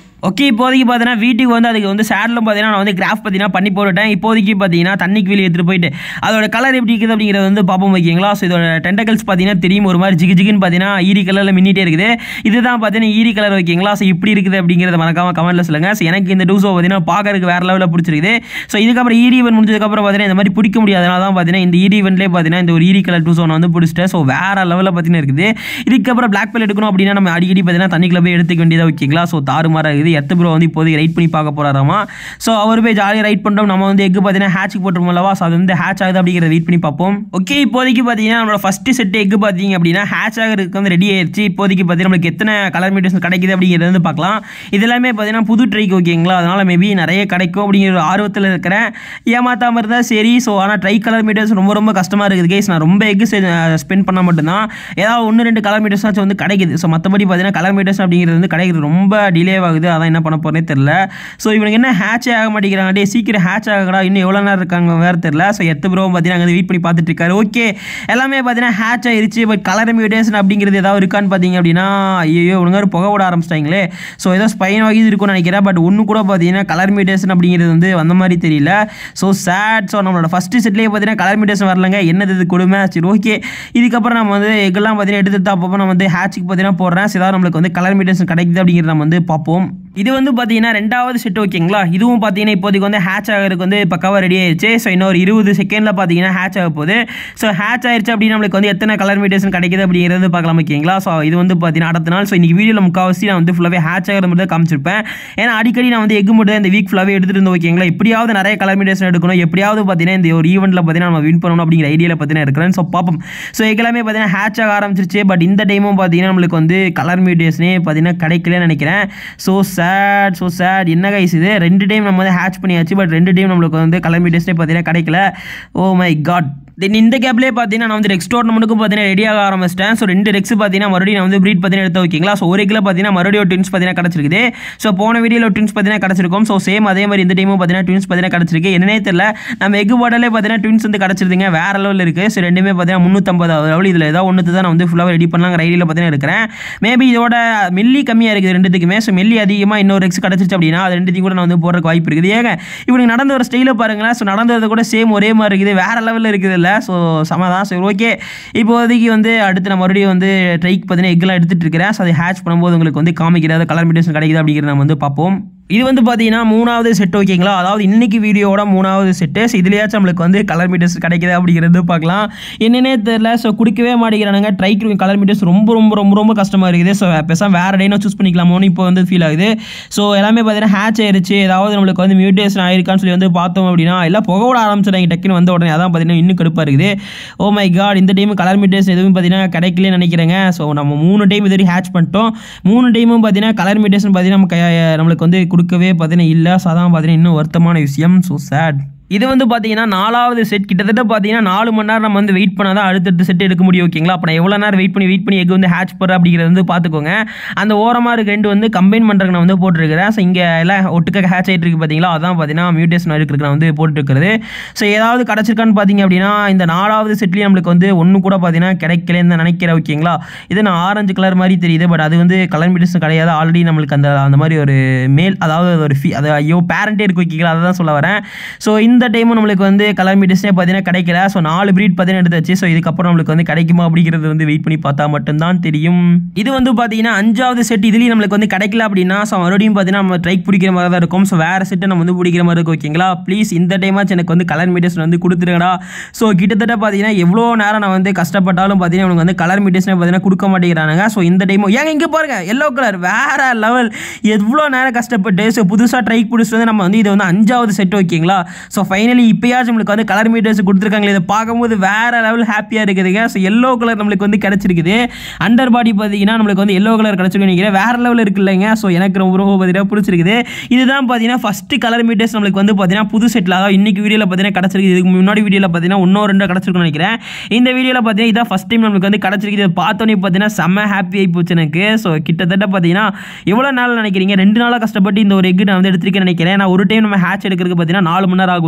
ஓகே இப்போதைக்கு பார்த்தீங்கன்னா வீட்டுக்கு வந்து அதுக்கு வந்து சேடலும் பார்த்தீங்கன்னா நான் வந்து கிராஃப் பார்த்தீங்கன்னா பண்ணி போட்டுட்டேன். இப்போதைக்கு பார்த்தீங்கன்னா தண்ணிக்கு வெளியே எடுத்துகிட்டு போயிட்டு அதோட கலர் எப்படி இருக்குது அப்படிங்கிறது வந்து பார்ப்போம் ஓகேங்களா. ஸோ இதோட டென்டக்கல்ஸ் பார்த்தீங்கன்னா தெரியும் ஒரு மாதிரி ஜிகு ஜிகுன்னு பார்த்தீங்கன்னா ஈரி கலரில் மின்னிட்டே இருக்குது. இதுதான் பார்த்தீங்கன்னா ஈரி கலர் ஓகேங்களா. ஸோ இப்படி இருக்குது அப்படிங்கிறத மறக்காம கமெண்ட்டில் சொல்லுங்கள். ஸோ எனக்கு இந்த டூஸோ பார்த்தீங்கன்னா பார்க்கறதுக்கு வேறு லெவலில் பிடிச்சிருக்குது. ஸோ இதுக்கப்புறம் ஈரி ஈவென்ட் முடிஞ்சதுக்கப்புறம் பார்த்தீங்கன்னா இந்த மாதிரி பிடிக்க முடியாது. அதனால தான் பார்த்தீங்கன்னா இந்த ஈரி ஈவெண்ட்லேயே பார்த்தீங்கன்னா இந்த ஒரு ஈரி கலர் டூஸோ நான் வந்து பிடிச்சிட்டேன். ஸோ வேறு லெவலில் பார்த்தீங்கன்னா இருக்குது. இதுக்கப்புறம் பிளாக் பெல் எடுக்கணும் அப்படின்னா நம்ம அடிக்கடி பார்த்தீங்கன்னா தண்ணிக்குள்ள போய் எடுத்துக்க வேண்டியதாக ஓகேங்களா. ஸோ தாறுமாறாக இருக்குது. எத்து ப்ரோ வந்து இப்போதைக்கு ரைட் பண்ணி பார்க்க போறாராமா. ஸோ அவர் போய் ஜாலியாக ரைட் பண்ணுறோம். நம்ம வந்து எக்கு பார்த்தீங்கன்னா ஹேட்சுக்கு போட்டுருவோம் அல்லவா. ஸோ அது வந்து ஹேட்ச் ஆகுது அப்படிங்கிறத வெயிட் பண்ணி பார்ப்போம். ஓகே இப்போதைக்கு பார்த்தீங்கன்னா நம்மளோட ஃபர்ஸ்ட் செட் எக்கு பார்த்தீங்க அப்படின்னா ஹேட்ச் ஆகிறதுக்கு வந்து ரெடி ஆயிடுச்சு. இப்போதைக்கு பார்த்தீங்கன்னா நம்மளுக்கு எத்தனை கலர் மியூட்டேஷன் கிடைக்குது அப்படிங்கிறது வந்து பார்க்கலாம். இது எல்லாமே பார்த்தீங்கன்னா புது ட்ரைக் ஓகேங்களா. அதனால் மேபி நிறைய கிடைக்கும் அப்படிங்கிற ஒரு ஆர்வத்தில் இருக்கிறேன். ஏமாத்தாமல் இருந்தால் சரி. ஸோ ஆனால் ட்ரை கலர் மீட்டர்ஸ் ரொம்ப ரொம்ப கஷ்டமாக இருக்குது கேஸ். நான் ரொம்ப எக்கு ஸ்பெண்ட் பண்ணால் மட்டும்தான் ஏதாவது ஒன்று ரெண்டு கலர் மீட்டர்ஸ் வந்து கிடைக்குது. ஸோ மற்றபடி பார்த்தீங்கன்னா கலர் மீட்டர்ஸ் அப்படிங்கிறது வந்து கிடைக்கிறது ரொம்ப டிலே ஆகுது. அதான் என்ன பண்ண போகிறேனே தெரியல. ஸோ இவனுக்கு என்ன ஹேட்ச் ஆக மாட்டேங்கிறாங்க. டே சீக்கிரம் ஹேட்ச் ஆகடா, இன்னும் எவ்வளோ நேரம் இருக்காங்க வேறு தெரியல. ஸோ எத்து ப்ரோ பார்த்தீங்கன்னா அங்கே வெயிட் பண்ணி பார்த்துட்டு இருக்காரு. ஓகே எல்லாமே பார்த்தீங்கன்னா ஹேட்ச் ஆயிருச்சு. பட் கலர் மியூட்டேஷன் அப்படிங்கிறது ஏதாவது இருக்கான்னு பார்த்தீங்க அப்படின்னா ஐயோ ஒழுங்காக புகை விட ஆரம்பிச்சிட்டாங்களே. ஸோ ஏதோ ஸ்பைன் வகை இருக்கும்னு நினைக்கிறேன். பட் ஒன்று கூட பார்த்தீங்கன்னா கலர் மியூட்டேஷன் அப்படிங்கிறது வந்து வந்த மாதிரி தெரியல. So sad. ஸோ நம்மளோட ஃபஸ்ட்டு செட்லேயே பார்த்தீங்கன்னா கலர் மியூட்டேஷன் வரலங்க. என்னது இது கொடுமை. சரி ஓகே இதுக்கப்புறம் நம்ம வந்து எங்கெல்லாம் பார்த்தீங்கன்னா எடுத்து தான் பார்ப்போம். நம்ம வந்து ஹேட்சுக்கு பார்த்தீங்கன்னா போடுறேன். ஸோ ஏதாவது நம்மளுக்கு வந்து கலர் மியூட்டேஷன் கிடைக்குது அப்படிங்கிறத நம்ம வந்து பார்ப்போம். இது வந்து பார்த்தீங்கன்னா ரெண்டாவது செட் ஓகேங்களா. இதுவும் பார்த்தீங்கன்னா இப்போதைக்கு வந்து ஹேட்ச் ஆகிறதுக்கு வந்து பக்காவாக ரெடி ஆயிடுச்சு. ஸோ இன்னொரு இருபது செகண்டில் பார்த்தீங்கன்னா ஹேட்ச் ஆக போகுது. ஸோ ஹேட்ச் ஆயிடுச்சு அப்படின்னு நம்மளுக்கு வந்து எத்தனை கலர் மியூட்டேஷன் கிடைக்குது அப்படிங்கிறது பார்க்கலாம் ஓகேங்களா. ஸோ இது வந்து பார்த்தீங்கன்னா அடுத்த நாள். ஸோ இன்னைக்கு வீடியோவில் முக்கால்வாசி நான் வந்து ஃபுல்லாகவே ஹேட்ச் ஆகிற மட்டும் தான் காமிச்சிருப்பேன். ஏன்னா அடிக்கடி நான் வந்து எக்கு மட்டும் இந்த வீக் ஃபுல்லாகவே எடுத்துகிட்டு இருந்தோம் ஓகேங்களா. எப்படியாவது நிறைய கலர் மியூட்டேஷன் எடுக்கணும். எப்படியாவது பார்த்தீங்கன்னா இந்த ஒரு ஈவெண்ட்டில் பார்த்தீங்கன்னா நம்ம வின் பண்ணணும் அப்படிங்கிற ஐடியாவில் பார்த்தீங்கன்னா இருக்கிறேன். ஸோ பார்ப்போம். ஸோ எல்லாமே பார்த்தீங்கன்னா ஹேட்ச் ஆக ஆரம்பிச்சிருச்சு. பட் இந்த டைமும் பார்த்தீங்கன்னா நம்மளுக்கு வந்து கலர் மியூட்டேஷனே பார்த்தீங்கன்னா கிடைக்கலன்னு நினைக்கிறேன். ஸோ சேட் ஸோ சேட் என்ன கைஸ் இது. ரெண்டு டைம் நம்ம வந்து ஹேட்ச் பண்ணியாச்சு. பட் ரெண்டு டைம் நம்மளுக்கு வந்து கலர் மியூட்டேஷனே பார்த்தீங்கன்னா கிடைக்கல. ஓ மை காட். தென் இந்த கேப்லேயே பார்த்தீங்கன்னா நான் வந்து ரெக்ஸ் டோர்னமெண்ட்டுக்கும் பார்த்தீங்கன்னா ரெடியாக ஆரம்பிச்சிட்டேன். ஸோ ரெண்டு ரெக்ஸ் பார்த்தீங்கன்னா மறுபடியும் நான் வந்து ப்ரீட் பார்த்தீங்கன்னா எடுத்து ஓகேங்களா. ஸோ ஒரு கிலோ பார்த்தீங்கன்னா மறுபடியும் ட்வின்ஸ் பார்த்தீங்கன்னா கிடச்சிருக்குது. ஸோ போன வீடியோவில் ட்வின்ஸ் பார்த்தீங்கன்னா கிடச்சிருக்கும். ஸோ சேம் அதே மாதிரி இந்த டைமும் பார்த்தீங்கன்னா ட்வின்ஸ் பார்த்தீங்கன்னா கிடச்சிருக்கு. என்னன்னே தெரியல நம்ம எக்கு பாட்டிலே பார்த்தீங்கன்னா ட்வின்ஸ் வந்து கிடச்சிருதுங்க. வேறு லெவலில் இருக்குது. ஸோ ரெண்டுமே பார்த்தீங்கன்னா முந்நூற்றம்பதாவது லெவல். இதில் ஏதாவது ஒன்று தான் நான் வந்து ஃபுல்லாக ரெடி பண்ணலாங்கிற ஐடியில் பார்த்தீங்கன்னா இருக்கிறேன். மேபி இதோட மில்லி கம்மியாக இருக்குது ரெண்டுத்துக்குமே. ஸோ மில்லி அதிகமாக இன்னொரு ரெக்ஸ் கிடச்சிருச்சு அப்படின்னா அது ரெண்டுத்தையும் கூட நான் வந்து போடுறதுக்கு வாய்ப்பு இருக்குது. ஏங்க இவனுக்கு நடந்த ஒரு ஸ்டைலை பாருங்களேன். ஸோ நடந்தது கூட சேம் ஒரே மாதிரி இருக்குது. வேறு லெவலில் இருக்குது இல்லை. ஸோ சம தான். சரி ஓகே இப்போதைக்கு வந்து அடுத்து நான் மறுபடியும் வந்து ட்ரைக் பார்த்தீங்கன்னா எக்கெல்லாம் எடுத்துகிட்டு இருக்கிறேன். ஸோ அதை ஹேட்ச் பண்ணும்போது உங்களுக்கு வந்து காமிக்கிறது கலர் மியூட்டேஷன் கிடைக்குது அப்படிங்கிறத நம்ம வந்து பார்ப்போம். இது வந்து பார்த்தீங்கன்னா மூணாவது செட் ஓகேங்களா. அதாவது இன்னைக்கு வீடியோட மூணாவது செட்டு. ஸோ இதுலையாச்சும் நம்மளுக்கு வந்து கலர் மீட்டர்ஸ் கிடைக்குது அப்படிங்கிறது பார்க்கலாம். என்னன்னே தெரியல. ஸோ குடிக்கவே மாட்டேங்கிறானுங்க. ட்ரைக் கலர் மீட்டர்ஸ் ரொம்ப ரொம்ப ரொம்ப ரொம்ப கஷ்டமாக இருக்குது. ஸோ பேசாமல் வேறு டைனோ சூஸ் பண்ணிக்கலாமோன்னு இப்போ வந்து ஃபீல் ஆகுது. ஸோ எல்லாமே பார்த்தீங்கன்னா ஹேட்ச் ஆயிடுச்சு. ஏதாவது நம்மளுக்கு வந்து மியூட்டேஷன் ஆயிருக்கான்னு சொல்லி வந்து பார்த்தோம் அப்படின்னா எல்லாம் புகவோட ஆரம்பிச்சிட்டாங்க டக்குன்னு வந்த உடனே. அதான் பார்த்தீங்கன்னா இன்னும் கடுப்பாக இருக்குது. ஓ மை காட் இந்த டைம் கலர் மீட்டர்ஸ் எதுவும் பார்த்தீங்கன்னா கிடைக்கலன்னு நினைக்கிறேங்க. ஸோ நம்ம மூணு டைம் இது வரைக்கும் ஹேட்ச் பண்ணிட்டோம். மூணு டைமும் பார்த்தீங்கன்னா கலர் மீட்டேஷன் பார்த்தீங்கன்னா நம்ம நம்மளுக்கு வந்து கொடுக்கவே பார்த்தீங்கன்னா இல்லை. ஸோ அதான் பார்த்தீங்கன்னா இன்னும் வருத்தமான விஷயம். So sad. இது வந்து பார்த்தீங்கன்னா நாலாவது செட். கிட்டத்தட்ட பார்த்தீங்கன்னா நாலு மணி நேரம் நம்ம வந்து வெயிட் பண்ணால் தான் அடுத்தடுத்த செட் எடுக்க முடியும் ஓகேங்களா. அப்போ நான் எவ்வளோ நேரம் வெயிட் பண்ணி வெயிட் பண்ணி எக் வந்து ஹேட்ச் போடுற அப்படிங்கிறது வந்து பார்த்துக்கோங்க. அந்த ஓரமாக இருக்க ரெண்டு வந்து கம்பைன் பண்ணுறதுக்கு நான் வந்து போட்டுருக்கிறேன். ஸோ இங்கே எல்லாம் ஒட்டுக்க ஹேட்ச் ஆகிட்டு இருக்கு பார்த்தீங்களா. அதான் பார்த்தீங்கன்னா மியூட்டேஷன் இருக்கிறதுக்கு நான் வந்து போட்டுருக்கிறது. ஸோ ஏதாவது கிடச்சிருக்கான்னு பார்த்தீங்க அப்படின்னா இந்த நாலாவது செட்லேயும் நம்மளுக்கு வந்து ஒன்று கூட பார்த்தீங்கன்னா கிடைக்கலன்னு நினைக்கிறேன் ஓகேங்களா. இது நான் ஆரஞ்சு கலர் மாதிரி தெரியுது. பட் அது வந்து கலர் மியூட்டேஷன் கிடையாது. ஆல்ரெடி நம்மளுக்கு அந்த அந்த மாதிரி ஒரு மேல் அதாவது ஒரு ஃபீ அது ஐயோ பேரண்டே இருக்கு ஓகேங்களா. அதை தான் சொல்ல வரேன். ஸோ இந்த டைமும் நம்மளுக்கு வந்து கலர் மீட்டர்ஸ்னே பார்த்தீங்கன்னா கிடைக்கல. ஸோ நாலு ப்ரீட் பார்த்தீங்கன்னா எடுத்தாச்சு. ஸோ இதுக்கப்புறம் நம்மளுக்கு வந்து கிடைக்குமா அப்படிங்கிறது வந்து வெயிட் பண்ணி பார்த்தா மட்டும்தான் தெரியும். இது வந்து பார்த்தீங்கன்னா அஞ்சாவது செட். இதுலேயும் நம்மளுக்கு வந்து கிடைக்கல அப்படின்னா ஸோ மறுபடியும் பார்த்தீங்கன்னா நம்ம ட்ரைக் பிடிக்கிற மாதிரி தான் இருக்கும். ஸோ வேறு செட்டை நம்ம வந்து பிடிக்கிற மாதிரி இருக்கும் ஓகேங்களா. ப்ளீஸ் இந்த டைமாச்சும் எனக்கு வந்து கலர் மீட்டர்ஸ் வந்து கொடுத்துருங்கடா. ஸோ கிட்டத்தட்ட பார்த்தீங்கன்னா எவ்வளோ நேரம் நான் வந்து கஷ்டப்பட்டாலும் பார்த்தீங்கன்னா எனக்கு வந்து கலர் மீட்டர்ஸ்னே பார்த்தீங்கன்னா கொடுக்க மாட்டேங்கிறானுங்க. ஸோ இந்த டைமும் ஏங்க இங்கே பாருங்க எல்லோ கலர் வேறு லெவல். எவ்வளோ நேரம் கஷ்டப்பட்டு ஸோ புதுசாக ட்ரைக் பிடிச்சிட்டு வந்து நம்ம வந்து இது வந்து அஞ்சாவது செட் ஓகேங்களா. ஸோ ஃபைனலி இப்பயாச்சும் நம்மளுக்கு வந்து கலர் மீட்டர்ஸ் கொடுத்துருக்காங்களே. இதை பார்க்கும்போது வேற லெவல் ஹாப்பியாக இருக்குதுங்க. ஸோ எல்லோ கலர் நம்மளுக்கு வந்து கிடச்சிருக்குது. அண்டர் பாடி பார்த்தீங்கன்னா நம்மளுக்கு வந்து எல்லோ கலர் கிடச்சிருக்கு நினைக்கிறேன். வேற லெவல் இருக்கு இல்லைங்க. ஸோ எனக்கு ரொம்ப ரொம்ப பார்த்தீங்கன்னா பிடிச்சிருக்குது. இதுதான் பார்த்தீங்கன்னா ஃபஸ்ட்டு கலர் மீட்டர்ஸ் நம்மளுக்கு வந்து பார்த்தீங்கன்னா புது செட்டில் அதாவது இன்னைக்கு வீடியோவில் பார்த்தீங்கன்னா கிடச்சிருக்கு. இதுக்கு முன்னாடி வீடியோவில் பார்த்தீங்கன்னா இன்னும் ரெண்டு கிடச்சிருக்குன்னு நினைக்கிறேன். இந்த வீடியோவில் பார்த்தீங்கன்னா இதான் ஃபஸ்ட் டைம் நம்மளுக்கு வந்து கிடச்சிருக்கு. இதை பார்த்தோன்னே பார்த்தீங்கன்னா செம்ம ஹாப்பி ஆகி போச்சு எனக்கு. ஸோ கிட்டத்தட்ட பார்த்தீங்கன்னா எவ்வளோ நாள் நினைக்கிறீங்க ரெண்டு நாளாக கஷ்டப்பட்டு இந்த ஒரு எக் நான் வந்து எடுத்துருக்கேன் நினைக்கிறேன். நான் ஒரு டைம் நம்ம ஹேட்ச் எடுக்கிறதுக்கு பார்த்தீங்கன்னா நாலு மணி நேரம் ஆகும்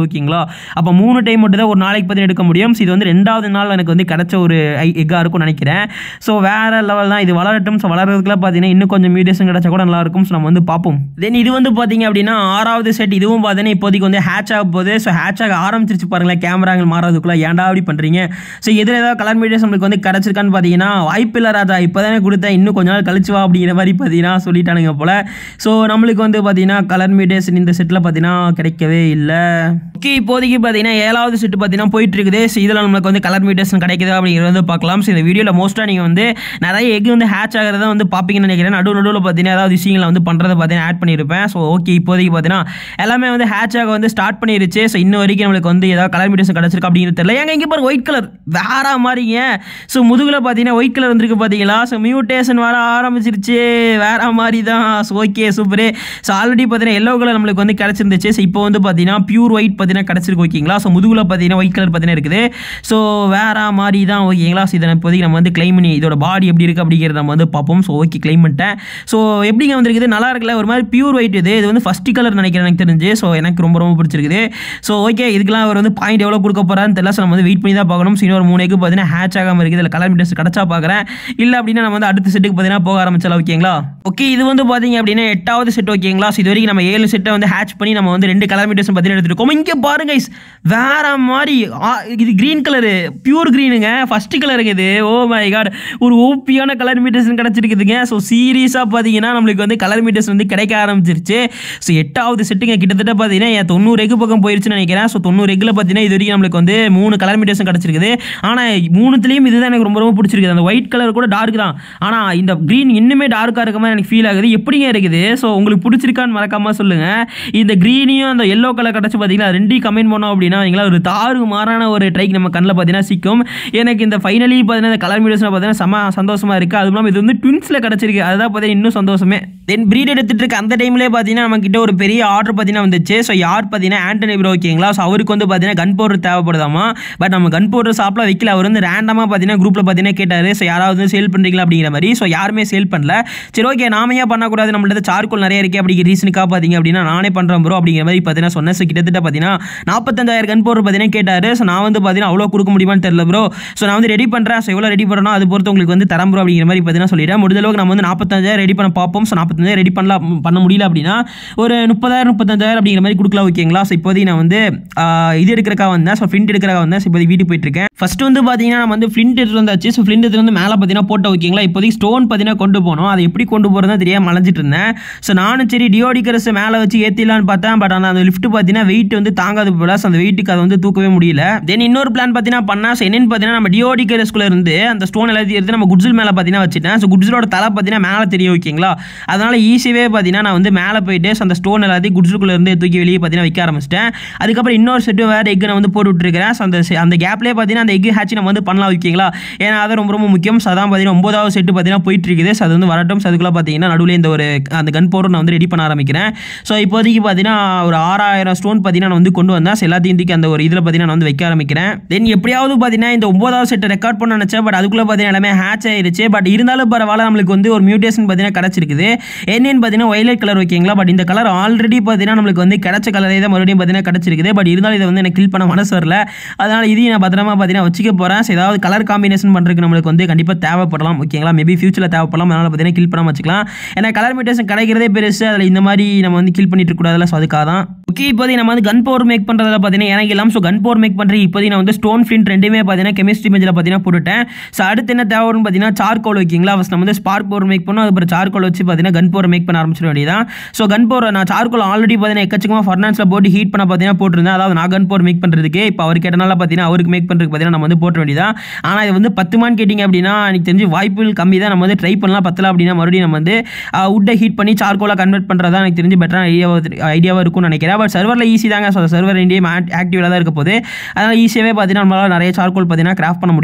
ஓகேங்களா. அப்போ மூணு டைம் மட்டும் தான் ஒரு நாளைக்கு பார்த்தீங்கன்னா எடுக்க முடியும். ஸோ இது வந்து ரெண்டாவது நாள் எனக்கு வந்து கிடைச்ச ஒரு எக்காக இருக்கும்னு நினைக்கிறேன். ஸோ வேறு லெவல் தான், இது வளரட்டும். ஸோ வளர்றதுக்குலாம் பார்த்தீங்கன்னா இன்னும் கொஞ்சம் மியூட்டேஷன் கிடைச்சா கூட நல்லாயிருக்கும். ஸோ நம்ம வந்து பார்ப்போம். தென் இது வந்து பார்த்தீங்க அப்படின்னா ஆறாவது செட். இதுவும் பார்த்தீங்கன்னா இப்போதைக்கு வந்து ஹேட்ச் ஆக போகுது. ஸோ ஹேட்ச் ஆக ஆரம்பிச்சிருச்சு பாருங்களேன். கேமராங்கள் மாறதுக்குள்ள ஏன்டா அப்படி பண்ணுறீங்க. ஸோ எதில் ஏதாவது கலர் மியூட்டேஷன் நம்மளுக்கு வந்து கிடச்சிருக்கான்னு பார்த்தீங்கன்னா வாய்ப்பு இல்லை ராஜா, இப்போ தானே கொடுத்தேன், இன்னும் கொஞ்ச நாள் கழிச்சு வா அப்படிங்கிற மாதிரி பார்த்தீங்கன்னா சொல்லிட்டானுங்க போல். ஸோ நம்மளுக்கு வந்து பார்த்தீங்கன்னா கலர் மியூட்டேஷன் இந்த செட்டில் பார்த்தீங்கன்னா கிடைக்கவே இல்லை. ஓகே, இப்போதைக்கு பார்த்தீங்கன்னா ஏழாவது செட்டு பார்த்தீங்கன்னா போயிட்டு இருக்குது. ஸோ இதில் நம்மளுக்கு வந்து கலர் மியூட்டேஷன் கிடைக்குது அப்படிங்கிறது வந்து பார்க்கலாம். ஸோ இந்த வீடியோவில் மோஸ்ட்டாக நீங்கள் வந்து நிறைய எக் வந்து ஹேட்ச் ஆகிறத வந்து பார்ப்பீங்கன்னு நினைக்கிறேன். நடு நடுவில் பார்த்தீங்கன்னா ஏதாவது விஷயங்களை வந்து பண்ணுறதை பார்த்தீங்கன்னா ஆட் பண்ணியிருப்பேன். ஸோ ஓகே, இப்போதைக்கு பார்த்தீங்கன்னா எல்லாமே வந்து ஹேட்ச் ஆக வந்து ஸ்டார்ட் பண்ணிருச்சு. ஸோ இன்னும் வரைக்கும் நம்மளுக்கு வந்து ஏதாவது கலர் மியூட்டேஷன் கிடச்சிருக்கு அப்படிங்கிறது தெரியல. ஏங்க இங்கே பாருங்க ஒயிட் கலர் வேற மாதிரிங்க. ஸோ முதுகில் பார்த்தீங்கன்னா ஒயிட் கலர் வந்துருக்கு பார்த்தீங்களா. ஸோ மியூட்டேஷன் வர ஆரம்பிச்சிருச்சு வேற மாதிரி தான். So okay super. So already பார்த்தீங்கன்னா எல்லோ கலர் நம்மளுக்கு வந்து கிடச்சிருந்துச்சு. ஸோ இப்போ வந்து பார்த்தீங்கன்னா பியூர் ஒயிட் பார்த்தீங்கன்னா கிடச்சிருக்கு ஓகேங்களா. ஸோ முதுகில் பார்த்தீங்கன்னா ஒயிட் கலர் பார்த்தீங்கன்னா இருக்குது. ஸோ வேற மாதிரி தான் ஓகேங்களா. ஸோ இதை இப்போதைக்கு நம்ம வந்து கிளைம் பண்ணி இதோட பாடி எப்படி இருக்குது அப்படிங்கிறத நம்ம வந்து பார்ப்போம். ஸோ ஓகே கிளைம் பண்ணிட்டேன். ஸோ எப்படிங்க வந்துருக்குது, நல்லா இருக்குல்ல, ஒரு மாதிரி பியூர் ஒயிட். இது இது வந்து ஃபஸ்ட் கலர் நினைக்கிறேன் எனக்கு தெரிஞ்சு. ஸோ எனக்கு ரொம்ப ரொம்ப பிடிச்சிருக்குது. ஸோ ஓகே, இதுக்கெல்லாம் அவர் வந்து பாயிண்ட் எவ்வளோ கொடுக்க போகிறான்னு தெரியல. ஸோ நம்ம வந்து வெயிட் பண்ணி தான் பார்க்கணும். ஸோ இன்னொரு மூணு எக்கு பார்த்தீங்கன்னா ஹேட்ச் ஆகாமல் இருக்குது. இதில் கலர் மியூட்டேஷன் கிடச்சா பார்க்குறேன், இல்லை அப்படின்னா நம்ம வந்து அடுத்த செட்டுக்கு பார்த்தீங்கன்னா போக ஆரம்பிச்சலாம் ஓகேங்களா. ஓகே, இது வந்து பார்த்தீங்க அப்படின்னா எட்டாவது செட் ஓகேங்களா. ஸோ இது வரைக்கும் நம்ம ஏழு செட்டை வந்து ஹேட்ச் பண்ணி நம்ம வந்து ரெண்டு கலர் மியூட்டேஷன் பார்த்தீங்கன்னா எடுத்துருக்கோம். இங்கே பாருங்க வேற மாதிரி இது கிரீன் கலரு, பியூர் கிரீனுங்க, ஃபர்ஸ்ட் கலருங்க இது. ஓ மை காட், ஒரு ஓபியான கலர் மியூட்டேஷன் கிடச்சிருக்குதுங்க. ஸோ சீரியஸாக பார்த்தீங்கன்னா நம்மளுக்கு வந்து கலர் மியூட்டேஷன் வந்து கிடைக்க ஆரம்பிச்சிருச்சு. ஸோ எட்டாவது செட்டுங்க கிட்டத்தட்ட பார்த்தீங்கன்னா என் தொண்ணூறு எக்கு பக்கம் போயிருச்சுன்னு நினைக்கிறேன். ஸோ தொண்ணூறு எக்கில் பார்த்தீங்கன்னா இது வரைக்கும் நம்மளுக்கு வந்து மூணு கலர் மியூட்டேஷன் கிடச்சிருக்குது. ஆனால் மூணுத்துலேயும் இதுதான் எனக்கு ரொம்ப ரொம்ப பிடிச்சிருக்குது. அந்த ஒயிட் கலர் கூட டார்க் தான், ஆனால் இந்த க்ரீன் இன்னுமே டார்க்காக இருக்க மாதிரி எனக்கு ஃபீல் ஆகுது. எப்படிங்க இருக்குது. ஸோ உங்களுக்கு பிடிச்சிருக்கான்னு மறக்காமல் சொல்லுங்கள். இந்த க்ரீனையும் அந்த எல்லோ கலர் கிடச்சி பார்த்தீங்கன்னா ரெண்டையும் கமெண்ட் பண்ணோம் அப்படின்னா நீங்களா ஒரு தாறு மாறான ஒரு ட்ரைக் நம்ம கண்ணில் பார்த்தீங்கன்னா சிக்கும். எனக்கு இந்த ஃபைனலி பார்த்தீங்கன்னா இந்த கலர் மியூட்டேஷன் பார்த்தீங்கன்னா செம சந்தோஷமாக இருக்குது. அதுவும் இல்லாமல் இது வந்து ட்வின்ஸில் கிடச்சிருக்கு, அதுதான் பார்த்தீங்கன்னா இன்னும் சந்தோஷமே. தென் ப்ரீட் எடுத்துகிட்டு இருக்க அந்த டைம்லேயே பார்த்தீங்கன்னா நம்மக்கிட்ட ஒரு பெரிய ஆர்டர் பார்த்தீங்கன்னா வந்துச்சு. ஸோ யார் பார்த்தீங்கன்னா ஆண்டனி ப்ரோ ஓகேங்களா. ஸோ அவருக்கு வந்து பார்த்தீங்கன்னா கன் பவுடர் தேவைப்படுதாமா. பட் நம்ம கன் பவுடர் ஷாப்பில் வைக்கல. அவர் வந்து ரேண்டமாக பார்த்தீங்கன்னா குரூப்பில் பார்த்தீங்கன்னா கேட்டார், ஸோ யாராவது சேல் பண்ணுறீங்களா அப்படிங்கிற மாதிரி. ஸோ யாருமே சேல் பண்ணல. சரி ஓகே, நாம ஏன் பண்ணக்கூடாது, நம்மள்ட்ட சார்கோல் நிறைய இருக்குது அப்படிங்கிற ரீசனுக்காக பார்த்தீங்க அப்படின்னா நானே பண்ணுறேன் ப்ரோ அப்படிங்கிற மாதிரி பார்த்தீங்கன்னா சொன்னேன். ஸோ கிட்டத்தட்ட பார்த்தீங்கன்னா நாற்பத்தஞ்சாயிரம் கன் பவுடர் பார்த்தீங்கன்னா கேட்டார். ஸோ நான் வந்து பார்த்தீங்கன்னா அவ்வளோ கொடுக்க முடியுமான்னு தெரியல ப்ரோ. ஸோ நான் வந்து ரெடி பண்ணுறேன். ஸோ எவ்வளோ ரெடி பண்ணணும் அது பொறுத்து உங்களுக்கு வந்து தரம் ப்ரோ அப்படிங்கிற மாதிரி பார்த்தீங்கன்னா சொல்லிட்டேன். முடிஞ்ச அளவுக்கு நம்ம வந்து நாற்பத்தஞ்சாயிரம் ரெடி பண்ண பார்ப்போம். ஸோ நாற்பத்தஞ்சாயிரம் ரெடி பண்ணலாம், பண்ண முடியல அப்படின்னா ஒரு முப்பதாயிரம் முப்பத்தஞ்சாயிரம் அப்படிங்கிற மாதிரி கொடுக்கலாம் ஓகேங்களா. ஸோ இப்போதைக்கு நான் வந்து இது எடுக்கிறக்காக வந்தேன். ஸோ ஃப்ளிண்ட் எடுக்கிறக்காக வந்தேன். ஸோ இப்போதைக்கு வீட்டுக்கு போயிட்டு இருக்கேன். ஃபர்ஸ்ட் வந்து பார்த்தீங்கன்னா நம்ம வந்து ஃப்ளிண்ட் எடுத்து வந்தாச்சு. ஸோ ஃப்ளிண்ட் எடுத்து வந்து மேலே பார்த்தீங்கன்னா போட்டோ ஓகேங்களா. இப்போதைக்கு ஸ்டோன் பார்த்தீங்கன்னா கொண்டு போனோம். அதை எப்படி கொண்டு போகிறதா தெரியாமல் மலைஞ்சிட்டு இருந்தேன். ஸோ நானும் சரி டியோடிக்கரஸ் மேலே வச்சு ஏற்றிடலான்னு பார்த்தேன். பட் ஆனால் அந்த லிஃப்ட் பார்த்தீங்கன்னா வெயிட் வந்து தாங்காது போல. ஸோ அந்த வெயிட்டுக்கு அதை வந்து தூக்கவே முடியல. தென் இன்னொரு பிளான் பார்த்தீங்கன்னா பண்ணா ஸோ என்னன்னு பார்த்தீங்கன்னா நம்ம டியோடிக்கரஸ்குள்ளே இருந்து அந்த ஸ்டோன் எல்லாத்தையும் எடுத்து நம்ம குட்ஸில் மேலே பார்த்தீங்கன்னா வச்சுட்டேன். ஸோ குட்ஸிலோட தலை பார்த்தீங்கன்னா மேலே தெரியும் ஓகேங்களா. அதனால் ஈஸியாகவே பார்த்தீங்கன்னா நான் வந்து மேலே போயிட்டு ஸோ அந்த ஸ்டோன் எல்லாத்தையும் குட்ஸுக்குள்ளே இருந்து தூக்கி வெளியே பார்த்தீங்கன்னா வைக்க ஆரம்பிச்சிட்டேன். அதுக்கப்புறம் இன்னொரு செட்டு வேறு எக் நான் வந்து போட்டு விட்டுருக்கிறேன். ஸோ அந்த அந்த கேப்லேயே பார்த்தீங்கன்னா அந்த எக் ஹேட்ச் நம்ம வந்து பண்ணலாம் ஓகேங்களா. ஏன்னா அது ரொம்ப ரொம்ப முக்கியம். ஸோ அதான் பார்த்தீங்கன்னா ஒன்பதாவது செட்டு பார்த்தீங்கன்னா போயிட்டு இருக்குது. ஸோ அது வந்து வரட்டும். ஸோ அதுக்குள்ள பார்த்தீங்கன்னா நடுவில் இந்த ஒரு அந்த கன் பவுடர் நான் வந்து ரெடி பண்ண ஆரம்பிக்கிறேன். ஸோ இப்போதைக்கு பார்த்தீங்கன்னா ஒரு ஆறாயிரம் ஸ்டோன் பார்த்தீங்கன்னா நான் வந்து கொண்டு வந்தேன். ஸோ எல்லாத்தையும் தூக்கி அந்த ஒரு இதில் பார்த்தீங்கன்னா நான் வந்து வைக்க ஆரம்பிக்கிறேன். தென் எப்படியாவது பார்த்தீங்கன்னா இந்த ஒன்பதாவது செட்டை ரெக்கார்ட் பண்ண நினச்சேன். பட் அதுக்குள்ளே பார்த்தீங்கன்னா எல்லாமே ஹேட்ச் ஆயிருச்சு. பட் இருந்தாலும் பரவாயில்ல, நம்மளுக்கு வந்து ஒரு மியூட்டேஷன் பார்த்தீங்கன்னா கிடச்சிருக்குது. என்னன்னு பார்த்தீங்கன்னா வயலட் கலர் ஓகேங்களா. பட் இந்த கலர் ஆல்ரெடி பார்த்தீங்கன்னா நம்மளுக்கு வந்து கிடைச்ச கலரே தான் மறுபடியும் பார்த்தீங்கன்னா கிடச்சிருக்குது. பட் இருந்தாலும் இதை வந்து எனக்கு கில் பண்ண மனசு வரல. அதனால் இதையும் நான் பத்திரமா பார்த்தீங்கன்னா வச்சுக்க போகிறேன். ஸோ ஏதாவது கலர் காம்பினேஷன் பண்ணுறதுக்கு நம்மளுக்கு வந்து கண்டிப்பாக தேவைப்படலாம் ஓகேங்களா. மேபி ஃபியூச்சரில் தேவைப்படலாம். அதனால் பார்த்தீங்கன்னா கில் பண்ணாமல் வச்சுக்கலாம். ஏன்னா கலர் மியூட்டேஷன் கிடைக்கிறதே பெருசு. அதில் இந்த மாதிரி நம்ம வந்து கில் பண்ணிட்டு இருக்கக்கூடாதுல. ஸோ அதுக்காக தான் ஓகே. இப்போதைக்கு நம்ம வந்து கன் பவர் மேக் பண்ணுறதுல பார்த்தீங்கன்னா இறங்கலாம். ஸோ கன் பவர் மேக் பண்ணுறது இப்போதைக்கு நான் வந்து ஸ்டோன் ஃப்ளிண்ட் ரெண்டுமே பார்த்தீங்கன்னா கெமிஸ்ட்ரி மேஜில் பார்த்தீங்கன்னா போட்டுட்டேன். ஸோ அடுத்து என்ன தேவைன்னு பார்த்தீங்கன்னா சார்கோல் ஓகேங்களா. ஃபஸ்ட் நம்ம வந்து ஸ்பார்க் பவர் மேக் பண்ணோம். அதுக்கப்புறம் சார்கோல் வச்சு பார்த்தீங்கன்னா கன் பவர் மேக் பண்ண ஆரம்பிச்சிட வேண்டியதான். ஸோ கன் பவர் நான் சார்கோல் ஆல்ரெடி பார்த்தீங்கன்னா எக்கச்சக்கமாக ஃபர்னான்ஸில் போட்டு ஹீட் பண்ண பார்த்தீங்கன்னா போட்டிருந்தேன். அதாவது நான் கன் பவர் மேக் பண்ணுறதுக்கு இப்போ அவர் கேட்டனால பார்த்தீங்கன்னா அவருக்கு மேக் பண்ணுறதுக்கு பார்த்தீங்கன்னா நம்ம வந்து போட்ட வேண்டியதான். ஆனால் இது வந்து பத்துமான்னு கேட்டிங்க அப்படின்னா எனக்கு தெரிஞ்சு வாய்ப்புகள் கம்மி தான். நம்ம வந்து ட்ரை பண்ணலாம். பத்தல அப்படின்னா மறுபடியும் நம்ம வந்து உட்டை ஹீட் பண்ணி சார்கோலாக கன்வெர்ட் பண்ணுறதா எனக்கு தெரிஞ்சு பெட்டரான ஐடியாவாக ஐடியாவாக இருக்கும்னு நினைக்கிறேன். பட் சர்வரில் ஈஸி தாங்க. ஸோ சர்வர் இண்டியம் ஆக்டிவாக தான் இருக்க போது. அதனால் ஈஸியாகவே பார்த்தீங்கன்னா நம்மளால் நிறைய சார்கோல் பார்த்தீங்கன்னா கிராஃப்ட் பண்ண முடியும்.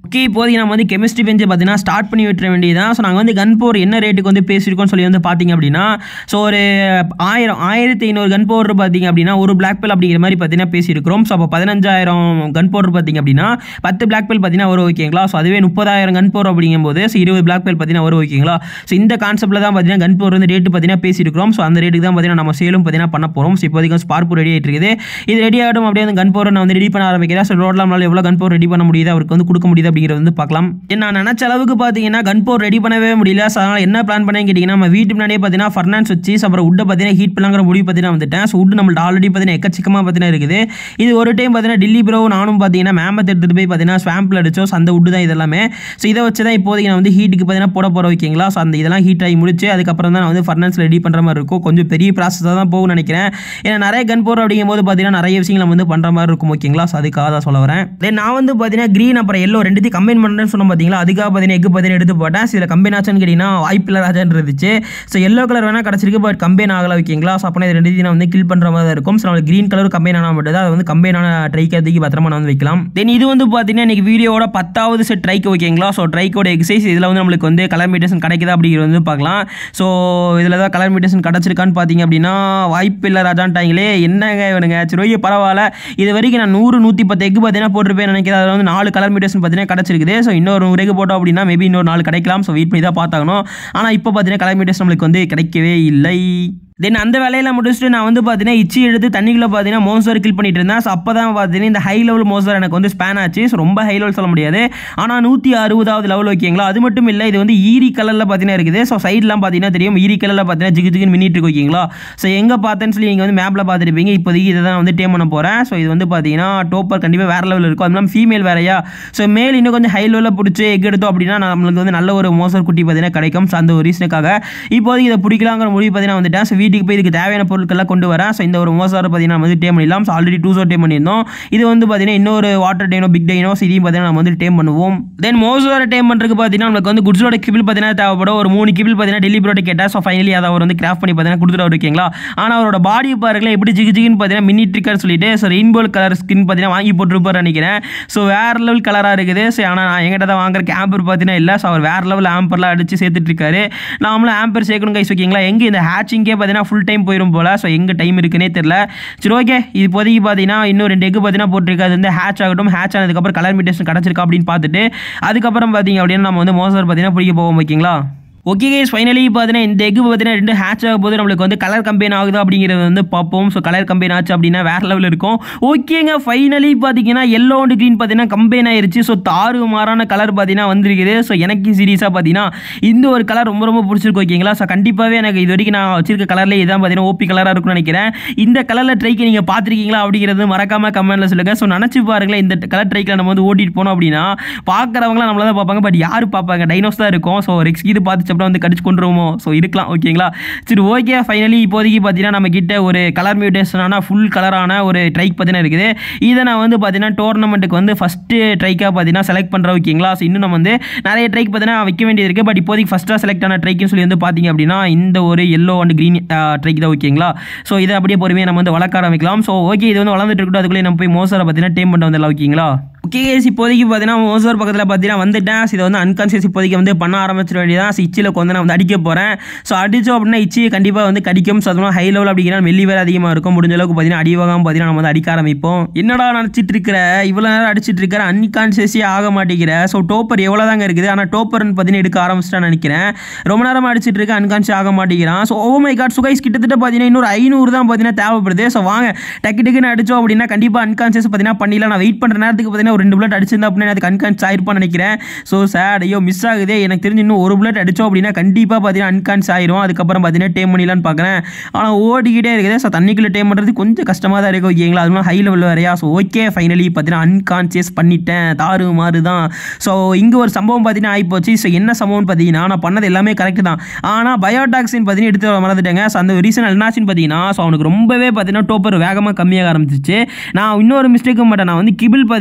ஓகே, இப்போதைக்கு நம்ம வந்து கெமிஸ்ட்ரி பெஞ்சை பார்த்தீங்கன்னா ஸ்டார்ட் பண்ணி விட்டுற வேண்டியதான். ஸோ நாங்கள் வந்து கன் பவர் என்ன ரேட்டுக்கு வந்து பேசியிருக்கோம்னு சொல்லி வந்து பார்த்தீங்க அப்படின்னா, ஸோ ஒரு ஆயிரம் ஆயிரத்தி ஐநூறு கன் பவர் பார்த்தீங்க அப்படின்னா ஒரு பிளாக் பெல் அப்படிங்கிற மாதிரி பார்த்தீங்கன்னா பேசியிருக்கிறோம். ஸோ அப்போ பதினஞ்சாயிரம் கன் பவர் பார்த்தீங்க அப்படின்னா பத்து பிளாக் பெல் பார்த்தீங்கன்னா வரும் ஓகேங்களா. ஸோ அதுவே முப்பதாயிரம் கன் பவர் அப்படிங்கும்போது ஸோ இருபது பிளாக் பெல் பார்த்தீங்கன்னா வரும் ஓகேங்களா. ஸோ இந்த கான்செப்ட்டில் தான் பார்த்தீங்கன்னா கன் பவர் வந்து ரேட்டு பார்த்தீங்கன்னா பேசியிருக்கிறோம். ஸோ அந்த ரேட்டுக்கு தான் பார்த்தீங்கன்னா நம்ம சேலும் பார்த்தீங்கன்னா பண்ண போகிறோம். ஸோ இப்போதைக்கு ஸ்பார்ப்பு ரெடி ஆகிட்டு இருக்குது. இது ரெடி ஆகட்டும், அப்படியே வந்து கன் பவர் நான் வந்து ரெடி பண்ண ஆரம்பிக்கிறேன். ஸோ ரோட்லாம் நம்மளால் எவ்வளோ கன் பவர் ரெடி பண்ண முடியுது, அவருக்கு வந்து கொடுக்க முடியுது அப்படிங்கிறது வந்து பார்க்கலாம். நான் நினச்ச அளவுக்கு பார்த்தீங்கன்னா கன் பவர் ரெடி பண்ணவே முடியல. ஸோ அதனால் என்ன பிளான் பண்ணேன்னு கேட்டிங்கன்னா, நம்ம வீட்டு முன்னாடியே பார்த்தீங்கன்னா ஃபர்னான்ஸ் வச்சு அப்புறம் உட்டை பார்த்தீங்கன்னா ஹீட் பண்ணலாங்கிற முடிவு பார்த்தீங்கன்னா வந்துட்டேன். ஸோ உட் நம்மள்ட்ட ஆல்ரெடி பார்த்தீங்கன்னா எக்கச்சக்கமாக பார்த்தீங்கன்னா இருக்குது. இது ஒரு டைம் பார்த்தீங்கன்னா டில்லி ப்ரோ நானும் பார்த்தீங்கன்னா மேம்பத் எடுத்துகிட்டு போய் பார்த்தீங்கன்னா ஸ்வாம்பில் அடிச்சோம். ஸோ அந்த உட்டு தான் இதெல்லாமே. ஸோ இதை வச்சு தான் இப்போதைக்கு நான் வந்து ஹீட்டுக்கு பார்த்தீங்கன்னா போட போகிற ஓகேங்களா. ஸோ அந்த இதெல்லாம் ஹீட் ஆகி முடிச்சு அதுக்கப்புறம் தான் நான் வந்து ஃபர்னான்ஸில் ரெடி பண்ணுற மாதிரி இருக்கும். கொஞ்சம் பெரிய ப்ராசஸாக தான் போகும்னு நினைக்கிறேன். ஏன்னா நிறைய கன் பவர் அப்படிங்கும்போது பார்த்தீங்கன்னா நிறைய விஷயங்கள் நம்ம வந்து பண்ணுற மாதிரி இருக்கும் ஓகேங்களா. ஸோ அதுக்காக தான் சொல்ல வரேன். தென் நான் வந்து பார்த்தீங்கன்னா க்ரீன் அப்புறம் எல்லோ ரெண்டுத்தையும் கம்பைன் பண்ணுறேன்னு சொன்னோம் பார்த்தீங்களா. அதுக்காக பார்த்தீங்கன்னா எக்கு பார்த்தீங்கன்னா எடுத்து போட்டேன். இதில் கம்பைன் ஆச்சுன்னு கேட்டிங்கன்னா வாய்ப்பில்லை ராஜான்னு இருந்துச்சு. ஸோ எல்லோ கலர் வேணால் கிடச்சிருக்கு, பட் கம்பைன் ஆகலை ஓகேங்களா. ஸோ அப்போ இது ரெண்டுத்தையும் நான் வந்து கில் பண்ணுற மாதிரி இருக்கும். ஸோ நம்மளுக்கு க்ரீன் கலர் கம்பைன் ஆனால் மட்டும் அதை வந்து கம்பைன் ஆன ட்ரைக் அதுக்கு பத்திரமா நான் வந்து வைக்கலாம். தென் இது வந்து பார்த்தீங்கன்னா இன்றைக்கி வீடியோட பத்தாவது செட் ட்ரைக் ஓகேங்களா. ஸோ ட்ரைக்கோட எக்ஸசைஸ் இதில் வந்து நம்மளுக்கு வந்து கலர் மியூட்டேஷன் கிடைக்குதா அப்படிங்கிறது வந்து பார்க்கலாம். ஸோ இதில் தான் கலர் மியூட்டேஷன் கிடச்சிருக்கான்னு பார்த்தீங்க அப்படின்னா வாய்ப்பில்லை ராஜான்ட்டாங்களே, என்னங்க இவனுங்க. சரி ஓகே பரவாயில்ல. இது வரைக்கும் நான் நூறு நூற்றி பத்து எக்கு பார்த்தீங்கன்னா போட்டிருப்பேன் நினைக்கிறேன். அதில் வந்து நாலு கலர் மியூட்டேஷன் பார்த்தீங்கன்னா கிடச்சிருக்குது. ஸோ இன்னொரு நூறு எக்கு போட்டோம் அப்படின்னா மேபி இன்னொரு நாலு கிடைக்கலாம். ஸோ வெயிட் பண்ணி தான் பார்த்தாகணும். ஆனால் இப்போ பார்த்தீங்கன்னா கலர் மியூட்டேஷன் நம்மளுக்கு வந்து கிடைக்கவே இல்லை. தென் அந்த வேலையில் முடிச்சுட்டு நான் வந்து பார்த்தீங்கன்னா இச்சி எடுத்து தண்ணிக்குள்ளே பார்த்தீங்கன்னா மோசர் கில் பண்ணிட்டு இருந்தேன். ஸோ அப்போ தான் பார்த்தீங்கன்னா இந்த ஹை லெவல் மோசர் எனக்கு வந்து ஸ்பேன் ஆச்சு. ஸோ ரொம்ப ஹை லெவல் சொல்ல முடியாது, ஆனால் நூற்றி அறுபதாவது லெவல் ஓகேங்களா. அது மட்டும் இல்லை, இது வந்து ஈரி கலரில் பார்த்தீங்கன்னா இருக்குது. ஸோ சைட்லாம் பார்த்தீங்கன்னா தெரியும் ஈரி கலரில் பார்த்தீங்கன்னா ஜிகு ஜிகுன்னு மின்னிட்டு இருக்கு ஓகேங்களா. ஸோ எங்கே பார்த்தேன்னு சொல்லி நீங்கள் வந்து மேப்பில் பார்த்துருப்பீங்க. இப்போதைக்கு இதை தான் வந்து டேம் பண்ண போகிறேன். ஸோ இது வந்து பார்த்தீங்கன்னா டோப்பர் கண்டிப்பாக வேறு லெவலில் இருக்கும். அது இல்லாமல் ஃபீமேல் வேறையா. ஸோ மேல் இன்னும் கொஞ்சம் ஹை லெவலில் பிடிச்சி எக் எடுத்தோம் அப்படின்னா நம்மளுக்கு வந்து நல்ல ஒரு மோசர் குட்டி பார்த்தீங்கன்னா கிடைக்கும். ஸோ அந்த ஒரு ரீசனுக்காக இப்போதைக்கு இதை பிடிக்கலாங்கிற முடிவு பார்த்தீங்கன்னா வந்துட்டேன். ஸோ வீட்டுக்கு போய் இதுக்கு தேவையான பொருட்கள்லாம் கொண்டு வரேன். ஸோ இந்த ஒரு மோசாரை பார்த்தீங்கன்னா நம்ம வந்து டேம் பண்ணிடலாம். ஸோ ஆல்ரெடி டூ ஷோர் டேம் பண்ணியிருந்தோம். இது வந்து பார்த்தீங்கன்னா இன்னொரு வாட்டர் டைனோ பிக் டைனோ இதையும் பார்த்தீங்கன்னா நம்ம வந்து டேம் பண்ணுவோம். தென் மோசாரை டேம் பண்ணுறதுக்கு பார்த்தீங்கன்னா நமக்கு வந்து குட்ஸோட கிபிள் பார்த்தீங்கன்னா தேவைப்படும். ஒரு மூணு கிபிள் பார்த்தீங்கன்னா டெல்லி ப்ரோட்ட கேட்டால் ஸோ ஃபைனலி அதை அவர் வந்து கிராஃப்ட் பண்ணி பார்த்தீங்கன்னா கொடுத்துட்டு இருக்கீங்களா. ஆனால் அவரோட பாடி பாருங்களேன் எப்படி ஜிகு ஜிகுன்னு பார்த்தீங்கன்னா மினிட் இருக்காரு சொல்லிட்டு ஸோ ரெயின்போ கலர் ஸ்கின் பார்த்தீங்கன்னா வாங்கி போட்டுருப்பார் நினைக்கிறேன். ஸோ வேறு லெவல் கலராக இருக்குது. ஸோ ஆனால் நான் எங்கிட்ட தான் வாங்குற ஆம்பர் பார்த்தீங்கன்னா இல்லை. ஸோ அவர் வேறு லெவல் ஆம்பர்லாம் அடிச்சு சேர்த்துட்டு இருக்காரு. நாமளும் ஆம்பர் சேர்க்கணும் கைஸ் ஓகேங்களா. எங்கே இந்த ஹேச்சிங்கே பார்த்தீங்கன்னா ஃபுல் டைம் போயிடும் போல. ஸோ எங்கே டைம் இருக்குன்னே தெரியல. சரி ஓகே, இது இப்போதைக்கு பார்த்தீங்கன்னா இன்னும் ரெண்டு எக்கு பார்த்தீங்கன்னா போட்டிருக்கு. அது வந்து ஹேச் ஆகட்டும். ஹேச் ஆனதுக்கப்புறம் கலர் மியூட்டேஷன் கிடச்சிருக்கா அப்படின்னு பார்த்துட்டு அதுக்கப்புறம் பார்த்தீங்க அப்படின்னா நம்ம வந்து மோசர் பார்த்தீங்கன்னா பிடிக்க போவோம் ஓகேங்களா. ஓகே கைஸ், ஃபைனலி பார்த்தீங்கன்னா இந்த எக்கு பார்த்தீங்கன்னா ரெண்டு ஹேட்ச் ஆக போது நம்மளுக்கு வந்து கலர் கம்பெயின் ஆகுது அப்படிங்கிறது வந்து பார்ப்போம். ஸோ கலர் கம்பெயின் ஆச்சு அப்படின்னா வேறு லெவலில் இருக்கும். ஓகேங்க, ஃபைனலி பார்த்தீங்கன்னா எல்லோ அண்ட் க்ரீன் பார்த்தீங்கன்னா கம்பெயின் ஆயிடுச்சு. ஸோ தாறு மாறான கலர் பார்த்தீங்கன்னா வந்திருக்குது. ஸோ எனக்கு சீரியஸாக பார்த்தீங்கன்னா இந்த ஒரு கலர் ரொம்ப ரொம்ப பிடிச்சிருக்கு ஓகேங்களா. ஸோ கண்டிப்பாகவே எனக்கு இது வரைக்கும் நான் வச்சிருக்க கலரில் இதான் பார்த்தீங்கன்னா ஓபி கலராக இருக்கும்னு நினைக்கிறேன். இந்த கலரில் ட்ரைக்கு நீங்கள் பார்த்துருக்கீங்களா அப்படிங்கிறது மறக்காமல் கமெண்ட்டில் சொல்லுங்கள். ஸோ நினச்சி பாருங்களேன், இந்த கலர் ட்ரைக்கில் நம்ம வந்து ஓட்டிட்டு போனோம் அப்படின்னா பார்க்குறவங்களாம் நம்மள தான் பார்ப்பாங்க, பட் யார் பார்ப்பாங்க, டைனோஸ் தான் இருக்கும். ஸோ ரெக்ஸ் இது பார்த்துச்சு அப்புறம் வந்து கடிச்சு கொண்டுருவோம். ஸோ இருக்கலாம் ஓகேங்களா. சரி ஓகே, ஃபைனலி இப்போதைக்கு பார்த்தீங்கன்னா நம்ம கிட்ட ஒரு கலர் மியூட்டேஷனான ஃபுல் கலரான ஒரு ட்ரைக் பார்த்தீங்கன்னா இருக்குது. இதை நான் வந்து பார்த்தீங்கன்னா டோர்னமெண்ட்டுக்கு வந்து ஃபஸ்ட்டு ட்ரைக்காக பார்த்தீங்கன்னா செலக்ட் பண்ணுறேன் ஓகேங்களா. ஸோ இன்னும் நம்ம வந்து நிறைய ட்ரைக் பார்த்தீங்கன்னா வைக்க வேண்டியது இருக்குது. பட் இப்போதைக்கு ஃபஸ்ட்டாக செலக்ட் ஆன ட்ரைக்குன்னு சொல்லி வந்து பார்த்தீங்க அப்படின்னா இந்த ஒரு எல்லோ அண்ட் க்ரீன் ட்ரைக் தான் ஓகேங்களா. ஸோ இதை அப்படியே பொறுமையாக நம்ம வந்து வளர்க்க ஆரம்பிக்கலாம். ஸோ ஓகே, இது வந்து வளர்ந்துட்டு இருக்கட்டும். அதுக்குள்ளே நம்ம போய் மோசரை பார்த்தீங்கன்னா டேம் பண்ண வந்துடலாம் ஓகேங்களா. ஓகே இப்போதைக்கு பார்த்தீங்கன்னா மோசர் பக்கத்தில் பார்த்தீங்கன்னா வந்துட்டேன். இதை வந்து அன்கான்சியஸ் இப்போதைக்கு வந்து பண்ண ஆரம்பிச்சிட வேண்டியதான். ஸோ இச்சியில் வந்து நான் வந்து அடிக்க போகிறேன். ஸோ அடித்தோம் அப்படின்னா இச்சியை கண்டிப்பாக வந்து கடிக்கும். ஸோ அதனால ஹை லெவல் அப்படிங்கிற மெல்லி வேறு அதிகமாக இருக்கும். முடிஞ்ச அளவுக்கு பார்த்தீங்கன்னா அடிவாகாமல் பார்த்தீங்கன்னா நம்ம வந்து அடிக்க ஆரம்பிப்போம். என்னடா நினச்சிட்டு இருக்கிற, இவ்வளோ நேரம் அடிச்சிட்டு இருக்கிற, அன்கான்சியஸே ஆக மாட்டேங்கிற. ஸோ டோப்பர் எவ்வளோ தாங்க இருக்குது, ஆனால் டோப்பர்னு பார்த்தீங்கன்னா எடுக்க ஆரம்பிச்சிட்டான்னு நினைக்கிறேன். ரொம்ப நேரமாக அடிச்சிட்டு இருக்க, அன்கான்சியஸ் ஆக மாட்டேங்கிறான். ஸோ ஓ மை காட், சுகைஸ் கிட்டத்தட்ட பார்த்தீங்கன்னா இன்னொரு ஐநூறு தான் பார்த்தீங்கன்னா தேவைப்படுது. ஸோ வாங்க டக்கு டக்குன்னு அடித்தோம் அப்படின்னா கண்டிப்பாக அன்கான்சியஸ் பார்த்தீங்கன்னா பண்ணிடலாம். நான் வெயிட் பண்ணுற நேரத்துக்கு பார்த்தீங்கன்னா ஒரு ரெண்டு புல்லட் அடிச்சிருந்தா அப்படின்னா அதுக்கு அன்கான்சியஸ் ஆயிருப்பான்னு நினைக்கிறேன். ஸோ சேட், ஐயோ மிஸ் ஆகுது. எனக்கு தெரிஞ்சு இன்னும் ஒரு புல்லட் அடித்தோம் அப்படின்னா கண்டிப்பாக பார்த்தீங்கன்னா அன்கான்சியஸ் ஆயிரும். அதுக்கப்புறம் பார்த்தீங்கன்னா டேம் பண்ணிடலான்னு பார்க்குறேன். ஆனால் ஓடிக்கிட்டே இருக்குது. ஸோ தண்ணிக்குள்ளே டேம் பண்ணுறது கொஞ்சம் கஷ்டமாக தான் இருக்குது ஓகேங்களா. அதுவும் ஹை லெவல் வேறையா. ஸோ ஓகே, ஃபைனலி பார்த்தீங்கன்னா அன்கான்சியஸ் பண்ணிட்டேன். தாறு மாறு தான். ஸோ இங்கே ஒரு சம்பவம் பார்த்தீங்கன்னா ஆகிப்போச்சு. ஸோ என்ன சம்பவம்னு பார்த்தீங்கன்னா நான் பண்ணது எல்லாமே கரெக்ட் தான், ஆனால் பயோடாக்சின் பார்த்தீங்கன்னா எடுத்து மறந்துட்டேங்க. ஸோ அந்த ரீசன் என்னாச்சுன்னு பார்த்தீங்கன்னா ஸோ அவனுக்கு ரொம்பவே பார்த்தீங்கன்னா டோப்பர் வேகமாக கம்மியாக ஆரம்பிச்சிச்சு. நான் இன்னொரு மிஸ்டேக்கும் மாட்டேன். நான் வந்து கிபிள் பார்த்தீங்கன்னா மூணு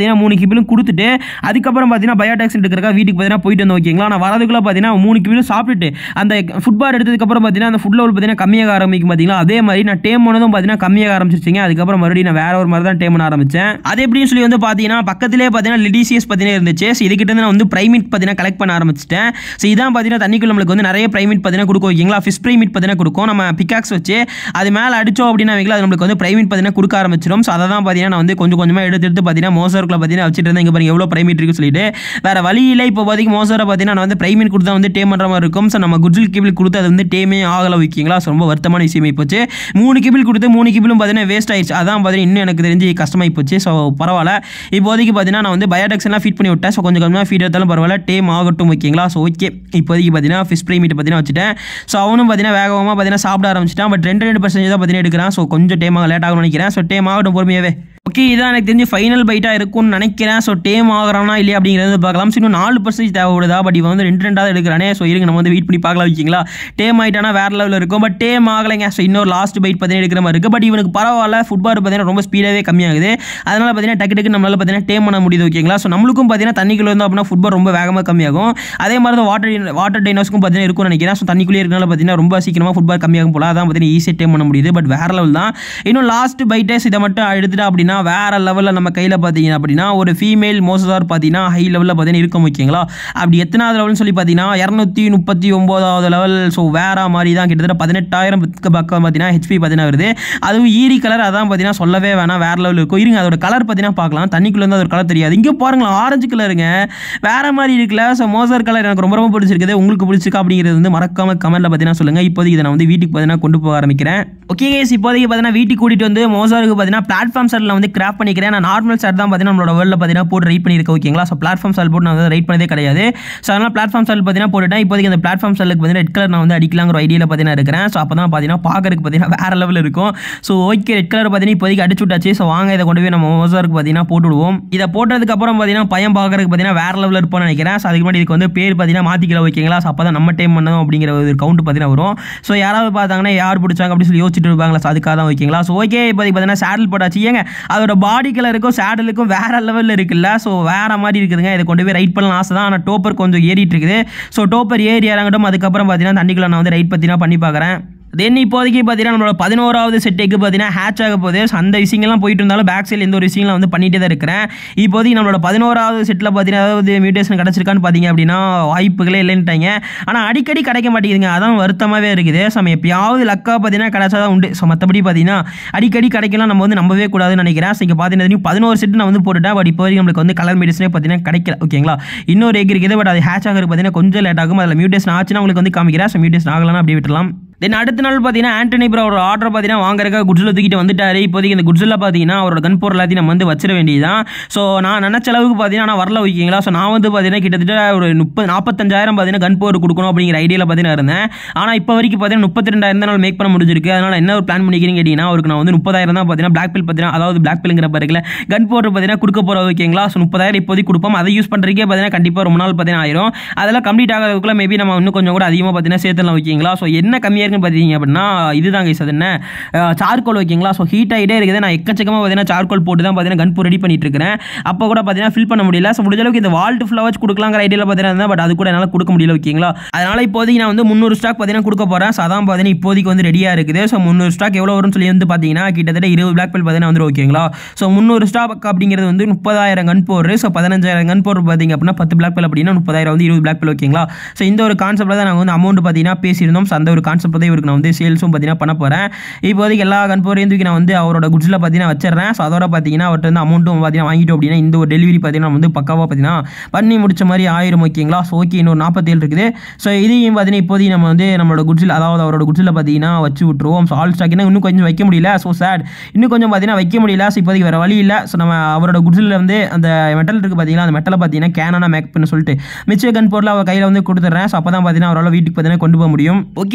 கிபிலும் கொடுத்துட்டு அதுக்கப்புறம் பார்த்தீங்கன்னா பயோடாக்ஸ் எடுக்கிறக்கா வீட்டுக்கு பார்த்தீங்கன்னா போயிட்டு வந்து ஓகேங்களா. நான் வரதுக்குள்ள பார்த்தீங்கன்னா மூணு கிபிலும் சாப்பிட்டுட்டு அந்த ஃபுட் பார் எடுத்ததுக்கப்புறம் பார்த்தீங்கன்னா அந்த ஃபுட் லெவல் பார்த்தீங்கன்னா கம்மியாக ஆரம்பிக்கும் பார்த்தீங்களா. அதே மாதிரி நான் டேம் பண்ணதும் பார்த்தீங்கன்னா கம்மியாக ஆரம்பிச்சிருச்சிங்க. அதுக்கப்புறம் மறுபடியும் நான் வேற ஒரு மாதிரி தான் டேம் பண்ண ஆரம்பிச்சேன். அது எப்படின்னு சொல்லி வந்து பார்த்தீங்கன்னா பக்கத்திலே பார்த்தீங்கன்னா லிடிசியஸ் பார்த்தீங்கன்னா இருந்துச்சு. ஸோ இதுக்கிட்ட நான் வந்து பிரைமேட் பார்த்தீங்கன்னா கலெக்ட் பண்ண ஆரம்பிச்சிட்டேன். ஸோ இதான் பார்த்தீங்கன்னா தண்ணிக்குள்ள நம்மளுக்கு வந்து நிறைய பிரைமேட் பார்த்தீங்கன்னா கொடுக்கும் ஓகேங்களா. ஃபிஷ் பிரைமேட் பார்த்தீங்கன்னா கொடுக்கும். நம்ம பிக்காக்ஸ் வச்சு அது மேலே அடிச்சோம் அப்படின்னா அது நம்மளுக்கு வந்து பிரைமேட் பார்த்தீங்கன்னா கொடுக்க ஆரம்பிச்சிடும். ஸோ அதை தான் பார்த்தீங்கன்னா நான் வந்து கொஞ்சம் கொஞ்சமாக எடுத்து எடுத்து பார்த்தீங்கன்னா மோசருக்குள்ள பார்த்தீங்கன்னா வச்சுட்டு இருந்தேன். இங்கே பாருங்க எவ்வளோ பிரைமேட் இருக்குன்னு சொல்லிட்டு வேற வழி இல்லை. இப்போ பார்த்தீங்கன்னா மோசரை பார்த்தீங்கன்னா நான் வந்து பிரைமேட் கொடுத்தா வந்து டேம் பண்ணுற மாதிரி இருக்கும். ஸோ நம்ம குட்ஜில் கிபிள் கொடுத்து அது வந்து டேமே ஆகலை ஓகேங்களா. ஸோ ரொம்ப வருத்தமான விஷயமே போச்சு. மூணு கிபிள் கொடுத்து மூணு கிபிளும் பார்த்தீங்கன்னா வேஸ்ட் ஆயிடுச்சு. அதான் பார்த்தீங்கன்னா இன்னும் எனக்கு தெரிஞ்சு கஷ்டமாகி போச்சு. ஸோ பரவாயில்ல. இப்போதைக்கு பார்த்தீங்கன்னா நான் வந்து பயோடாக்ஸ் எல்லாம் ஃபீட் பண்ணி விட்டேன். ஸோ கொஞ்சம் கொஞ்சமாக ஃபீட் எடுத்தாலும் பரவாயில்ல டேம் ஆகட்டும் ஓகேங்களா. ஸோ ஓகே இப்போதைக்கு பார்த்தீங்கன்னா ஃபிஷ் பிரைமேட் பார்த்தீங்கன்னா வச்சுட்டேன். ஸோ அவனும் பார்த்தீங்கன்னா வேகமாக பார்த்தீங்கன்னா சாப்பிட ஆரம்பிச்சிட்டான். பட் ரெண்டு ரெண்டு பர்சன்டேஜ் தான் பார்த்தீங்கன்னா எடுக்கிறான். ஸோ கொஞ்சம் டேம் ஆக லேட் ஆகும்னு நினைக்கிறேன். ஸோ டேம் ஆகட்டும் பொறுமையாவே. ஓகே இதான் எனக்கு தெரிஞ்சு ஃபைனல் பைட்டாக இருக்கும்னு நினைக்கிறேன். ஸோ டேம் ஆகிறானா இல்லையா அப்படிங்கிறது பார்க்கலாம். ஸோ இன்னும் நாலு பர்சன்டேஜ் தேவைப்படுதா. பட் இவன் வந்து ரெண்டு ரெண்டாவது எடுக்கிறானே. ஸோ இருங்க நம்ம வந்து வெயிட் பண்ணி பார்க்கலாம் ஓகேங்களா. டேம் ஆகிட்டானா வேறு லெவலில் இருக்கும். பட் டேம் ஆகலைங்க. ஸோ இன்னொரு லாஸ்ட் பைட் பார்த்தீங்கன்னா எடுக்கிற மாதிரி இருக்குது. பட் இவனுக்கு பரவாயில்ல. ஃபுட்பால் பார்த்தீங்கன்னா ரொம்ப ஸ்பீடாகவே கம்மியாகுது. அதனால் பார்த்தீங்கன்னா டக்கு டக்கு நம்மளால் பார்த்தீங்கன்னா டேம் பண்ண முடியுது ஓகேங்களா. ஸோ நம்மளுக்கும் பார்த்தீங்கன்னா தண்ணிக்குள்ளே இருந்தோம் அப்படின்னா ஃபுட்பால் ரொம்ப வேகமாக கம்மியாகும். அதே மாதிரி தான் வாட்டர் வாட்டர் டைனோஸ்க்கும் பார்த்தீங்கன்னா இருக்கும்னு நினைக்கிறேன். ஸோ தண்ணிக்குள்ளே இருக்கனால பார்த்தீங்கன்னா ரொம்ப சீக்கிரமாக ஃபுட்பால் கம்மியாகும் போல. அதான் பார்த்தீங்கன்னா ஈஸியாக டேம் பண்ண முடியுது. பட் வேறு லெவல் தான். இன்னும் லாஸ்ட் பைட்டஸ் இதை மட்டும் எடுத்துட்டா அப்படின்னா வேறு லெவலில் நம்ம கையில் பார்த்தீங்க அப்படின்னா ஒரு ஃபீமேல் மோசதார் பார்த்தீங்கன்னா ஹை லெவலில் பார்த்தீங்கன்னா இருக்கும் ஓகேங்களா. அப்படி எத்தனாவது லெவல்னு சொல்லி பார்த்தீங்கன்னா இரநூத்தி முப்பத்தி ஒம்போதாவது லெவல். ஸோ வேற மாதிரி தான் கிட்டத்தட்ட பதினெட்டாயிரம் பக்கம் பார்த்தீங்கன்னா ஹெச்பி பார்த்தீங்கன்னா வருது. அதுவும் ஈரி கலர் அதான் பார்த்தீங்கன்னா சொல்லவே வேணாம் வேற லெவல் இருக்கும். இருங்க அதோட கலர் பார்த்தீங்கன்னா பார்க்கலாம். தண்ணிக்குள்ள இருந்து அதோட கலர் தெரியாது. இங்கே பாருங்களா ஆரஞ்சு கலருங்க வேற மாதிரி இருக்குல்ல. ஸோ மோசர் கலர் எனக்கு ரொம்ப ரொம்ப பிடிச்சிருக்குது. உங்களுக்கு பிடிச்சிருக்கா அப்படிங்கிறது வந்து மறக்காம கமெண்ட்ல பார்த்தீங்கன்னா சொல்லுங்க. இப்போதைக்கு இதை நான் வந்து வீட்டுக்கு பார்த்தீங்கன்னா கொண்டு போக ஆரம்பிக்கிறேன். ஓகே கேஸ் இப்போதைக்கு பார்த்தீங்கன்னா வீட்டுக்கு கூட்டிட்டு வந்து மோசருக்கு பார்த்தீங்கன்னா பிளாட்ஃபார்ம் சைடில் வந்து கிராஃப்ட் பண்ணிக்கிறேன். நான் நார்மல் செட் தான் பார்த்தீங்கன்னா நம்மளோட வேர்ல்டில் பார்த்தீங்கன்னா போட்டு ரைட் பண்ணியிருக்கேன் ஓகேங்களா. ஸோ பிளாட்ஃபார்ம் செல் போட்டு நான் வந்து ரைட் பண்ணதே கிடையாது. ஸோ அதனால் பிளாட்ஃபார்ம் செல் பார்த்தீங்கன்னா போட்டுட்டேன். இப்போதைக்கு அந்த பிளாட்ஃபார்ம் செல்லுக்கு வந்து ரெட் கலர் நான் வந்து அடிக்கலாங்கிற ஐடியாவில் பார்த்தீங்கன்னா இருக்கிறேன். ஸோ அப்போ தான் பார்த்தீங்கன்னா பார்க்கறதுக்கு பார்த்தீங்கன்னா வேறு லெவலில் இருக்கும். ஸோ ஓகே ரெட் கலர் பார்த்தீங்கன்னா இப்போதைக்கு அடிச்சு விட்டாச்சு. ஸோ வாங்க இதை கொண்டு போய் நம்ம மோசருக்கு பார்த்தீங்கன்னா போட்டு விடுவோம். இதை போட்டதுக்கப்புறம் பார்த்தீங்கன்னா பையன் பார்க்கறதுக்கு பார்த்தீங்கன்னா வேறு லெவலில் இருப்போம்னு நினைக்கிறேன். ஸோ அதுக்கு முன்னாடி இதுக்கு வந்து பேர் பார்த்தீங்கன்னா மாற்றிக்கலாம் ஓகேங்களா. ஸோ அப்போ தான் நம்ம டைம் பண்ணதும் அப்படிங்கிற ஒரு கவுண்ட் பார்த்தீங்கன்னா வரும். ஸோ யாராவது பார்த்தாங்கன்னா யார் பிடிச்சாங்க அப்படின்னு சொல்லி யோசிச்சுட்டு இருப்பாங்களா. ஸோ அதுக்காக தான் ஓகேங்களா. ஸோ ஓகே இப்போதைக்கு பார்த்தீங்கன்னா சேடல் போட்டாச்சு. ஏங்க அதோட பாடி கலருக்கும் சேடலுக்கும் வேற லெவலில் இருக்குல்ல. ஸோ வேற மாதிரி இருக்குதுங்க. இதை கொண்டு போய் ரைட் பண்ணலாம் ஆசை தான். ஆனால் டோப்பர் கொஞ்சம் ஏறிட்டு இருக்குது. ஸோ டோப்பர் ஏறி இறங்கட்டும். அதுக்கப்புறம் பார்த்தீங்கன்னா தண்ணிக்குள்ள நான் வந்து ரைட் பார்த்தீங்கன்னா பண்ணி பார்க்குறேன். தென் இப்போதைக்கு பார்த்தீங்கன்னா நம்மளோட பதினோராவது செட்டுக்கு பார்த்தீங்கன்னா ஹேட்ச் ஆக போகுது. அந்த விஷயங்கள்லாம் போயிட்டு இருந்தாலும் பேக் சைடில் எந்த ஒரு விஷயங்களும் வந்து பண்ணிகிட்டே தான் இருக்கிறேன். இப்போதைக்கு நம்மளோட பதினோராவது செட்டில் பார்த்தீங்கன்னா அதாவது மியூட்டேஷன் கிடச்சிருக்கான்னு பார்த்தீங்க அப்படின்னா வாய்ப்புகளே இல்லைன்ட்டாங்க. ஆனால் அடிக்கடி கிடைக்க மாட்டேங்குதுங்க. அதான் வருத்தமாகவே இருக்குது. ஸோ நம்ம எப்பயாவது லக்காக பார்த்தீங்கன்னா கிடச்சா தான் உண்டு. ஸோ மற்றபடி பார்த்தீங்கன்னா அடிக்கடி கிடைக்கலாம் நம்ம வந்து நம்பவே கூடாதுன்னு நினைக்கிறேன். ஸோ இங்கே பார்த்தீங்கன்னா பதினோரு செட்டு நான் வந்து போட்டுட்டேன். பட் இப்போதைக்கு நம்மளுக்கு வந்து கலர் மியூட்டேஷனே பார்த்தீங்கன்னா கிடைக்கல ஓகேங்களா. இன்னொரு எக் இருக்குது. பட் அது ஹேட்ச் ஆகிறது பார்த்தீங்கன்னா கொஞ்சம் லேட் ஆகும். அதில் மியூட்டேஷன் ஆச்சுன்னா உங்களுக்கு வந்து காமிக்கிறேன். ஸோ மியூட்டேஷன் ஆகலாம் அப்படி விட்டுலாம். தென் அடுத்த நாள் பார்த்தீங்கன்னா ஆண்டனி ப்ரோ ஒரு ஆர்டர் பார்த்தீங்கன்னா வாங்குறதுக்காக குட்ஸில் தூக்கிட்டு வந்துட்டாரு. இப்போதைக்கு இந்த குட்ஸில் பார்த்தீங்கன்னா அவரோட கன் போர் எல்லாத்தையும் நம்ம வந்து வச்சிட வேண்டியதான். ஸோ நான் நினச்ச அளவுக்கு பார்த்தீங்கன்னா நான் வரல ஓகேங்களா. ஸோ நான் வந்து பார்த்தீங்கன்னா கிட்டத்தட்ட ஒரு முப்பது நாற்பத்தஞ்சாயிரம் பார்த்தீங்கன்னா கன் போர் கொடுக்கணும் அப்படிங்கிற ஐடியாவில் பார்த்தீங்கன்னா இருந்தேன். ஆனால் இப்போ வரைக்கும் பார்த்தீங்கன்னா முப்பத்தி ரெண்டாயிரம் தான் மேக் பண்ண முடிஞ்சிருக்கு. அதனால் என்ன ஒரு பிளான் பண்ணிக்கிறீங்க கேட்டிங்கன்னா அவருக்கு நான் வந்து முப்பதாயிரம் தான் பார்த்தீங்கன்னா பிளாக் பில் பார்த்தீங்கன்னா அதாவது பிளாக் பில்ங்கிற பாருங்கள கன் போர் பார்த்தீங்கன்னா கொடுக்க போகிறோம் ஓகேங்களா. ஸோ முப்பதாயிரம் இப்போதைக்கு கொடுப்போம். அதை யூஸ் பண்ணுறதுக்கே பார்த்தீங்கன்னா கண்டிப்பாக ரொம்ப நாள் பார்த்தீங்கன்னா ஆயிரும். அதெல்லாம் கம்ப்ளீட் ஆகிறதுக்குள்ள மேபி நம்ம இன்னும் கொஞ்சம் கூட அதிகமாக பார்த்தீங்கன்னா சேர்த்துலாம் ஓகேங்களா. ஸோ என்ன கம்மியாக இருக்குன்னு பார்த்தீங்க அப்படின்னா இதுதாங்க இது என்ன சார்கோல் ஓகேங்களா. ஸோ ஹீட் ஆகிட்டே இருக்குது. நான் எக்கச்சக்கமாக பார்த்தீங்கன்னா சார்கோல் போட்டு தான் பார்த்தீங்கன்னா கன் ரெடி பண்ணிட்டு இருக்கிறேன். அப்போ கூட பார்த்தீங்கன்னா ஃபில் பண்ண முடியல. ஸோ முடிஞ்ச அளவுக்கு இந்த வால்ட் ஃபுல்லாக வச்சு கொடுக்கலாங்கிற ஐடியாவில் பார்த்தீங்கன்னா பட் அது கூட என்னால் கொடுக்க முடியல ஓகேங்களா. அதனால் இப்போதைக்கு நான் வந்து முந்நூறு ஸ்டாக் பார்த்தீங்கன்னா கொடுக்க போகிறேன். ஸோ அதான் பார்த்தீங்கன்னா இப்போதைக்கு வந்து ரெடியாக இருக்குது. ஸோ முந்நூறு ஸ்டாக் எவ்வளோ வரும்னு சொல்லி வந்து பார்த்தீங்கன்னா கிட்டத்தட்ட இருபது பிளாக் பெல் பார்த்தீங்கன்னா வந்துடும் ஓகேங்களா. ஸோ முந்நூறு ஸ்டாக் அப்படிங்கிறது வந்து முப்பதாயிரம் கன் போர். ஸோ பதினஞ்சாயிரம் கன் போர் பார்த்தீங்க அப்படின்னா பத்து பிளாக் பெல் அப்படின்னா முப்பதாயிரம் வந்து இருபது பிளாக் பெல் ஓகேங்களா. ஸோ இந்த ஒரு கான்செப்ட்டில் தான் நாங்கள் வந்து அமௌண்ட் பார்த்தீங்கன்னா பேசியிருந்தோம். ஸோ அந்த ஒரு கான்செப்ட் தான் இவருக்கு நான் வந்து சேல்ஸும் பார்த்தீங்கன்னா பண்ண போகிறேன். இப்போதைக்கு எல்லா கன்போரையும் தூக்கி நான் வந்து அவரோட குட்ஸில் பார்த்தீங்கன்னா வச்சிடறேன். ஸோ அதோட பார்த்தீங்கன்னா அவர்கிட்ட வந்து அமௌண்ட்டும் பார்த்தீங்கன்னா வாங்கிட்டோம் அப்படின்னா இந்த ஒரு டெலிவரி பார்த்தீங்கன்னா வந்து பக்காவாக பார்த்தீங்கன்னா பண்ணி முடிச்ச மாதிரி ஆயிரம் ஓகேங்களா. ஸோ ஓகே இன்னொரு நாற்பத்தேழு இருக்குது. ஸோ இதையும் பார்த்தீங்கன்னா இப்போதைக்கு நம்ம வந்து நம்மளோட குட்ஸில் அதாவது அவரோட குட்ஸில் பார்த்தீங்கன்னா வச்சு விட்டுருவோம். ஸோ ஆல் ஸ்டாக்னா இன்னும் கொஞ்சம் வைக்க முடியல. ஸோ சேட் இன்னும் கொஞ்சம் பார்த்தீங்கன்னா வைக்க முடியல. ஸோ இப்போதைக்கு வேறு வழி இல்லை. ஸோ நம்ம அவரோட குட்ஸில் வந்து அந்த மெட்டல் இருக்குது பார்த்தீங்கன்னா அந்த மெட்டலை பார்த்தீங்கன்னா கேனாக மேக் பண்ண சொல்லிட்டு மிச்ச கன் போர்டில் அவர் கையில் வந்து கொடுத்துட்றேன். ஸோ அப்போ தான் பார்த்தீங்கன்னா அவரால் வீட்டுக்கு பார்த்தீங்கன்னா கொண்டு போக முடியும். ஓகே கைஸ் இப்போ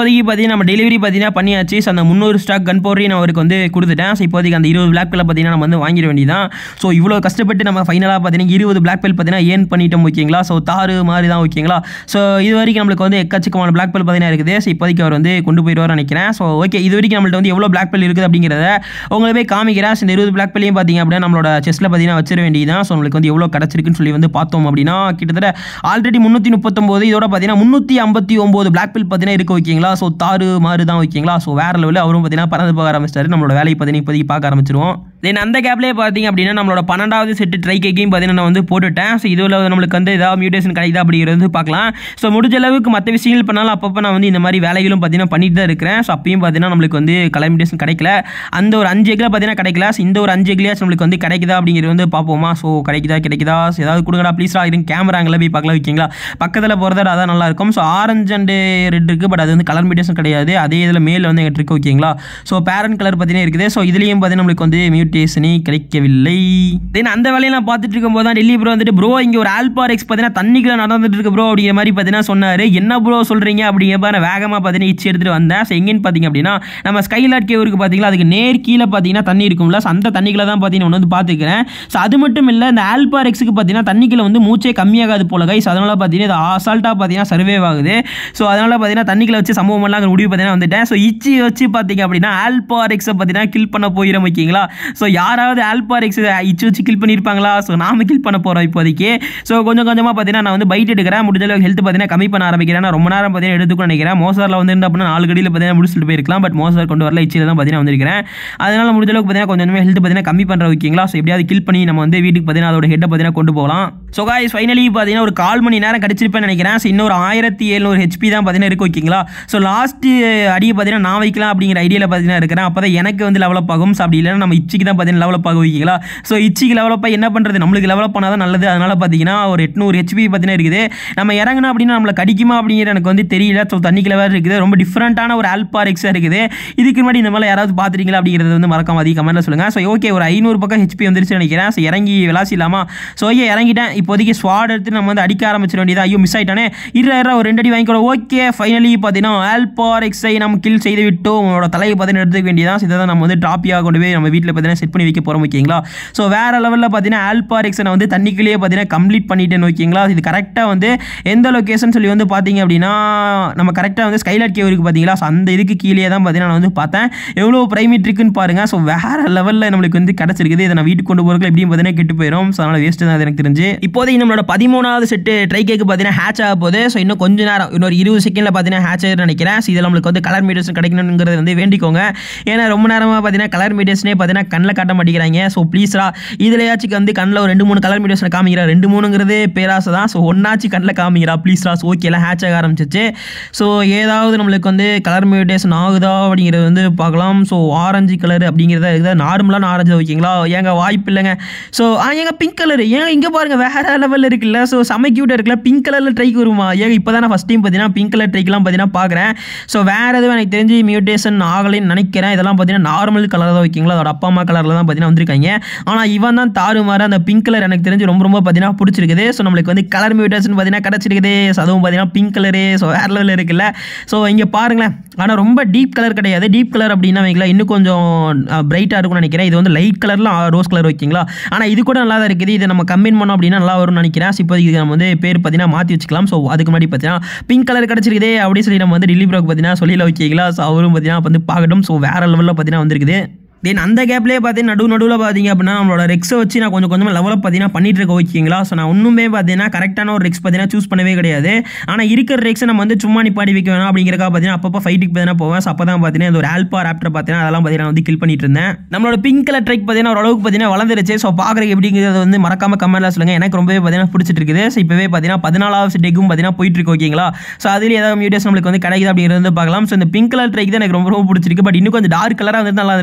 இப்போதைக்கு பார்த்தீங்கன்னா நம்ம டெலிவரி பார்த்தீங்கன்னா பண்ணியாச்சு. ஸோ அந்த முந்நூறு ஸ்டாக் கன் பவுடரையும் நான் அவருக்கு வந்து கொடுத்துட்டேன். ஸோ இப்போதைக்கு அந்த இருபது பிளாக் பெல் பார்த்தீங்கன்னா நம்ம வந்து வாங்கிட வேண்டியதான். ஸோ இவ்வளோ கஷ்டப்பட்டு நம்ம ஃபைனலாக பார்த்தீங்கன்னா இருபது பிளாக் பெல் பார்த்தீங்கன்னா ஏர்ன் பண்ணிட்டோம் ஓகேங்களா. ஸோ தாறு மாதிரி தான் ஓகேங்களா. ஸோ இது வரைக்கும் நம்மளுக்கு வந்து எக்கச்சக்கமான பிளாக் பெல் பார்த்தீங்கன்னா இருக்குது. ஸோ இப்போதைக்கு அவர் வந்து கொண்டு போயிடுவார் நினைக்கிறேன். ஸோ ஓகே, இது வரைக்கும் நம்மள்ட்ட வந்து எவ்வளோ பிளாக் பெல் இருக்குது அப்படிங்கிறத உங்களை போய் காமிக்கிறேன். இந்த இருபது பிளாக் பெல்லையும் பார்த்தீங்க அப்படின்னா நம்மளோட செஸ்ட்டில் பார்த்தீங்கன்னா வச்சிட வேண்டியதான். ஸோ நம்மளுக்கு வந்து எவ்வளோ கிடச்சிருக்குன்னு சொல்லி வந்து பார்த்தோம் அப்படின்னா கிட்டத்தட்ட ஆல்ரெடி முந்நூற்றி முப்பத்தொம்போது, இதோட பார்த்தீங்கன்னா முந்நூற்றி ஐம்பத்தி ஒம்பது பிளாக் பெல் பார்த்தீங்கன்னா இருக்குது ஓகேங்களா. ஸோ தாறு மாதிரி தான் ஓகேங்களா. ஸோ வேறு லெவலில் அவரும் பார்த்தீங்கன்னா பறந்து போக ஆரம்பிச்சிட்டாரு. நம்மளோட வேலையை பார்த்தீங்கன்னா இப்போதைக்கு பார்க்க ஆரம்பிச்சிருவோம். தென் அந்த கேப்லேயே பார்த்தீங்க அப்படின்னா நம்மளோட பன்னெண்டாவது செட்டு ட்ரைக் கேக்கையும் பார்த்தீங்கன்னா நான் வந்து போட்டுட்டேன். ஸோ இதில் நம்மளுக்கு வந்து ஏதாவது மியூட்டேஷன் கிடைக்குதா அப்படிங்கிறது பார்க்கலாம். ஸோ முடிஞ்ச அளவுக்கு மற்ற விஷயங்கள் பண்ணாலும் அப்பப்போ நான் வந்து இந்த மாதிரி வேலைகளும் பார்த்தீங்கன்னா பண்ணிட்டு தான் இருக்கிறேன். ஸோ அப்பயும் பார்த்தீங்கன்னா நம்மளுக்கு வந்து கலர் மியூட்டேஷன் கிடைக்கல. அந்த ஒரு அஞ்சு எக்கில் பார்த்தீங்கன்னா கிடைக்கல. ஸோ இந்த ஒரு அஞ்சு எக்லியாச்சும் நம்மளுக்கு வந்து கிடைக்குதா அப்படிங்கிறது வந்து பார்ப்போமா. ஸோ கிடைக்குதா கிடைக்குதா ஏதாவது கொடுங்கடா ப்ளீஸ்ரா. இருங்க கேமராங்களை போய் பார்க்கலாம் ஓகேங்களா. பக்கத்தில் போகிறத அதான் நல்லாயிருக்கும். ஸோ ஆரஞ்சு அண்டு ரெட் இருக்குது, பட் அது வந்து கலர் மியூட்டேஷன் கிடையாது. அதே இதில் மேல் வந்து எங்கிட்ட இருக்குது ஓகேங்களா. ஸோ பேரண்ட் கலர் பார்த்தீங்கன்னா இருக்குது. ஸோ இதுலேயும் பார்த்தீங்கன்னா நம்மளுக்கு வந்து மியூட்டேஷனே கிடைக்கவில்லை. தென் அந்த வேலையை நான் பார்த்துட்டு இருக்கும்போது தான் டெல்லி ப்ரோ வந்துட்டு ப்ரோ இங்கே ஒரு ஆல்பாரெக்ஸ் பார்த்தீங்கன்னா தண்ணிக்குள்ள நடந்துட்டு இருக்கு ப்ரோ அப்படிங்கிற மாதிரி பார்த்தீங்கன்னா சொன்னார். என்ன ப்ரோ சொல்கிறீங்க அப்படிங்கிறப்ப நான் வேகமாக பார்த்தீங்கன்னா இச்சு எடுத்துகிட்டு வந்தேன். ஸோ எங்கேன்னு பார்த்தீங்க அப்படின்னா நம்ம ஸ்கைலாட் கேவ் இருக்குது பார்த்தீங்களா, அதுக்கு நேர் கீழே பார்த்தீங்கன்னா தண்ணி இருக்கும்ல. ஸோ அந்த தண்ணிக்குள்ள தான் பார்த்தீங்கன்னா ஒன்று வந்து பார்த்துக்கிறேன். ஸோ அது மட்டும் இல்லை, இந்த ஆல்பாரெக்ஸுக்கு பார்த்தீங்கன்னா தண்ணிக்குள்ள வந்து மூச்சே கம்மியாகாது போல கைஸ். அதனால் பார்த்தீங்கன்னா இது அசால்ட்டாக பார்த்தீங்கன்னா சர்வே ஆகுது. ஸோ அதனால் பார்த்தீங்கன்னா தண்ணிக்குள்ள வச்சு சம்பவம் எல்லாம் முடிவு பார்த்தீங்கன்னா வந்துட்டேன். ஸோ இச்சி வச்சு பார்த்தீங்க அப்படின்னா ஆல்பாரெக்ஸை பார்த்தீங்கன்னா கில் பண்ண போயிடும் ஓகேங்களா. ஸோ யாராவது ஆல்பாரெக்ஸ் இச்சு வச்சு கில் பண்ணியிருப்பாங்களா. ஸோ நாம கில் பண்ண போகிறோம் இப்போதைக்கு. ஸோ கொஞ்சம் கொஞ்சமாக பார்த்தீங்கன்னா நான் வந்து பைட் எடுக்கிறேன். முடிஞ்ச அளவுக்கு ஹெல்த் பார்த்தீங்கன்னா கம்மி பண்ண ஆரம்பிக்கிறேன். நான் ரொம்ப நேரம் பார்த்தீங்கன்னா எடுத்துக்கணும் நினைக்கிறேன். மோசாரில் வந்து இருந்தால் அப்படின்னா நாலு கடியில் பார்த்தீங்கன்னா முடிச்சுட்டு போயிருக்கலாம். பட் மோசார் கொண்டு வரல, இச்சியில் தான் பார்த்தீங்கன்னா வந்திருக்கிறேன். அதனால் முடிஞ்ச அளவுக்கு பார்த்தீங்கன்னா கொஞ்சம் ஹெல்த் பார்த்தீங்கன்னா கம்மி பண்ணுற ஓகேங்களா. ஸோ எப்படியாவது கில் பண்ணி நம்ம வந்து வீட்டுக்கு பார்த்தீங்கன்னா அதோட ஹெட்டை பார்த்தீங்கன்னா கொண்டு போகலாம். ஸோ காய்ஸ் ஃபைனலி பார்த்தீங்கன்னா ஒரு கால் மணி நேரம் கடிச்சிருப்பேன்னு நினைக்கிறேன். ஸோ இன்னொரு ஆயிரத்தி எழுநூறு ஹெச்பி தான் பார்த்தீங்கன்னா இருக்கு ஓகேங்களா. ஸோ லாஸ்ட் அடியை பார்த்தீங்கன்னா நான் வைக்கலாம் அப்படிங்கிற ஐடியாவில் பார்த்தீங்கன்னா இருக்கிறேன். அப்போ தான் எனக்கு வந்து டெவலப் ஆகும். ஸோ அப்படி இல்லைன்னா நம்ம இச்சிக்கு தான் பார்த்தீங்கன்னா டெவலப் ஆகும் ஓகேங்களா. ஸோ இச்சிக்கு டெவலப் ஆகி என்ன பண்ணுறது, நம்மளுக்கு டெவலப் பண்ணால் தான் நல்லது. அதனால் பார்த்தீங்கன்னா ஒரு எட்நூறு ஹெச்பி பார்த்தீங்கன்னா இருக்குது. நம்ம இறங்கினா அப்படின்னா நம்மளை கடிக்குமா அப்படிங்கிற எனக்கு வந்து தெரியல. ஸோ தண்ணிக்குள்ள வேறு இருக்குது. ரொம்ப டிஃப்ரெண்ட்டான ஒரு ஆல்பாரெக்ஸாக இருக்குது. இதுக்கு முன்னாடி இந்த மாதிரி யாராவது பார்த்துருக்கீங்களா அப்படிங்கிறது வந்து மறக்காம அதிக கமெண்ட்டில் சொல்லுங்கள். ஸோ ஓகே, ஒரு ஐநூறு பக்கம் ஹெச்பி வந்துருச்சு நினைக்கிறேன். ஸோ இறங்கி விளாசிடலாமா. ஸோ ஓகே இறங்கிட்டேன். இப்போதைக்கு ஸ்வாட் எடுத்து நம்ம வந்து அடிக்க ஆரம்பிச்சிட வேண்டியதா. ஐயோ மிஸ் ஆகிட்டானே. இரு இரு ஒரு ரெண்டு அடி வாங்கிக்கணும். ஓகே ஃபைனலி பார்த்தீங்கன்னா ஆல்பாரெக்ஸை நம்ம கில் செய்து விட்டோம். உங்களோட தலையை பார்த்தீங்கன்னா எடுத்துக்க வேண்டியதான். இதை தான் நம்ம வந்து டாப்பியாக கொண்டு போய் நம்ம வீட்டில் பார்த்தீங்கன்னா செட் பண்ணி வைக்க போகிறோம் ஓகேங்களா. ஸோ வேறு லெவலில் பார்த்தீங்கன்னா ஆல்பாரெக்ஸை நான் வந்து தண்ணிக்குள்ளேயே பார்த்தீங்கன்னா கம்ப்ளீட் பண்ணிட்டேன் ஓகேங்களா. இது கரெக்டாக வந்து எந்த லொக்கேஷன் சொல்லி வந்து பார்த்தீங்க அப்படின்னா நம்ம கரெக்டாக வந்து ஸ்கைலாட் கேவ் இருக்குது பார்த்தீங்களா. ஸோ அந்த இதுக்கு கீழே தான் பார்த்தீங்கன்னா நான் வந்து பார்த்தேன். எவ்வளோ பிரைமேட் இருக்குன்னு பாருங்கள். ஸோ வேறு லெவலில் நம்மளுக்கு வந்து கிடச்சிருக்குது. இதை நான் வீட்டுக்கு கொண்டு போகிறதுக்கு எப்படியும் பார்த்தீங்கன்னா கெட்டு போயிடும். ஸோ அதனால் வேஸ்ட்டு தான் எனக்கு தெரிஞ்சு. இப்போதைக்கு நம்மளோட பதிமூணாவது செட்டு ட்ரை கேக்கு பார்த்தீங்கன்னா ஹேட்ச் ஆக போகுது. ஸோ இன்னும் கொஞ்சம் நேரம், இன்னொரு இருபது செகண்டில் பார்த்தீங்கன்னா ஹேட்ச் ஆகிடும் நினைக்கிறேன். ஸோ இதில் நம்மளுக்கு வந்து கலர் மீடியேஷன் கிடைக்கணுங்கிறது வந்து வேண்டிக்கோங்க. ஏன்னா ரொம்ப நேரமாக பார்த்தீங்கன்னா கலர் மீடியேஷனே பார்த்தீங்கன்னா கண்ணில் காட்ட மாட்டேங்கிறாங்க. ஸோ ப்ளீஸ்ரா இதுலையாச்சும் வந்து கண்ணில் ஒரு ரெண்டு மூணு கலர் மீடியேஷன் காமிக்கிறா. ரெண்டு மூணுங்கிறது பேராசை தான். ஸோ ஒன்னாச்சு கண்ணில் காமிக்கிறா ப்ளீஸ்ரா. ஸோ ஓகே எல்லாம் ஹேட்ச் ஆக ஆரம்பிச்சிச்சு. ஸோ ஏதாவது நம்மளுக்கு வந்து கலர் மியூட்டேஷன் ஆகுதா அப்படிங்கிறது வந்து பார்க்கலாம். ஸோ ஆரஞ்சு கலர் அப்படிங்கிறத இருக்குது. நார்மலான ஆரஞ்சு ஓகேங்களா. ஏங்க வாய்ப்பு இல்லைங்க. ஸோ ஏங்க பிங்க் கலர் ஏங்க இங்கே பாருங்கள் வேறு லெவலில் இருக்குல்ல. ஸோ செம்ம க்யூட்டாக இருக்குல்ல. பிங்க் கலரில் ட்ரைக் வருமா. ஏங்க இப்போ தான் நான் ஃபஸ்ட் டைம் பார்த்தீங்கன்னா பிங்க் கலர் ட்ரைக்கெலாம் பார்த்தீங்கன்னா பார்க்குறேன். ஸோ வேறு எதுவும் எனக்கு தெரிஞ்சு மியூட்டேஷன் ஆகலைன்னு நினைக்கிறேன். இதெல்லாம் பார்த்தீங்கன்னா நார்மல் கலர் தான் ஓகேங்களா. அதோட அப்பா அம்மா கலரில் தான் பார்த்தீங்கன்னா வந்திருக்காங்க. ஆனால் இவன் தான் தாறுமாறு அந்த பிங்க் கலர் எனக்கு தெரிஞ்சு ரொம்ப ரொம்ப பார்த்தீங்கன்னா பிடிச்சிருக்குது. ஸோ நம்மளுக்கு வந்து கலர் மியூட்டேஷன் பார்த்தீங்கன்னா கிடச்சிருக்குது. ஸோ அதுவும் பார்த்தீங்கன்னா பிங்க் கலரு. ஸோ வேறு லெவலில் இருக்குல்ல. ஸோ இங்கே பாருங்களேன். ஆனால் ரொம்ப டீப் கலர் கிடையாது. டீப் கலர் அப்படின்னா வைங்களா இன்னும் கொஞ்சம் பிரைட்டாக இருக்கும்னு நினைக்கிறேன். இது வந்து லைட் கலரில் ரோஸ் கலர் ஓகேங்களா. ஆனால் இது கூட நல்லா தான் இருக்குது. இதை நம்ம கம்பைன் பண்ணோம் அப்படின்னா நல்லா வரும்னு நினைக்கிறேன். ஸோ இப்போ இதுக்கு நம்ம வந்து பேர் பார்த்தீங்கன்னா மாற்றி வச்சுக்கலாம். ஸோ அதுக்கு முன்னாடி பார்த்தீங்கன்னா பிங்க் கலர் கிடச்சிருக்குதே அப்படின்னு சொல்லி நம்ம வந்து டெலிவரி பார்த்தீங்கன்னா சொல்லியில் ஓகேங்களா. ஸோ அவரும் பார்த்தீங்கன்னா வந்து பார்க்கட்டும். ஸோ வேறு லெவலில் பார்த்தீங்கன்னா வந்திருக்குது. தென் அந்த கேப்லேயே பார்த்தீங்கன்னா நடு நடுவில் பார்த்தீங்க அப்படின்னா நம்மளோட ரெக்ஸை வச்சு நான் கொஞ்சம் கொஞ்சமாக லெவலப் பார்த்தீங்கன்னா பண்ணிட்டு இருக்க ஓகேங்களா. ஸோ நான் ஒன்றுமே பார்த்தீங்கன்னா கரெக்டான ஒரு ரெக்ஸ் பார்த்தீங்கன்னா சூஸ் பண்ணவே கிடையாது. ஆனால் இருக்கிற ரெக்ஸை நம்ம வந்து சும்மா நிப்பாடி வைக்க வேணாம் அப்படிங்கிறக்கா பார்த்தீங்கன்னா அப்பப்போ ஃபைட்டுக்கு பார்த்தீங்கன்னா போவேன். ஸோ அப்போ தான் பார்த்தீங்கன்னா ஒரு ஆல்பா ராப்டர் பார்த்தீங்கன்னா அதெல்லாம் பார்த்தீங்கன்னா வந்து கில் பண்ணிட்டு இருந்தேன். நம்மளோட பிங்க் கலர் ட்ரைக் பார்த்தீங்கன்னா ஓரளவுக்கு பார்த்தீங்கன்னா வளர்ந்துருச்சு. ஸோ பார்க்குறதுக்கு எப்படிங்கிறது வந்து மறக்காம கமெண்ட்ல சொல்லுங்கள். எனக்கு ரொம்பவே பார்த்தீங்கன்னா பிடிச்சிட்டு இருக்குது. ஸோ இப்போவே பார்த்தீங்கன்னா பதினாலாவது டெக்கும் பார்த்தீங்கன்னா போயிட்டு இருக்கு ஓகேங்களா. ஸோ அதில் ஏதாவது மியூட்டேஷன் நம்மளுக்கு வந்து கிடைக்குது அப்படிங்கிறது வந்து பார்க்கலாம். ஸோ இந்த பிங்க் கலர் ட்ரைக் தான் எனக்கு ரொம்ப ரொம்ப பிடிச்சிருக்கு. பட் இன்னும் கொஞ்சம் டார்க் கலராக வந்து நல்லா இருக்கும். ஆனால் இதுவே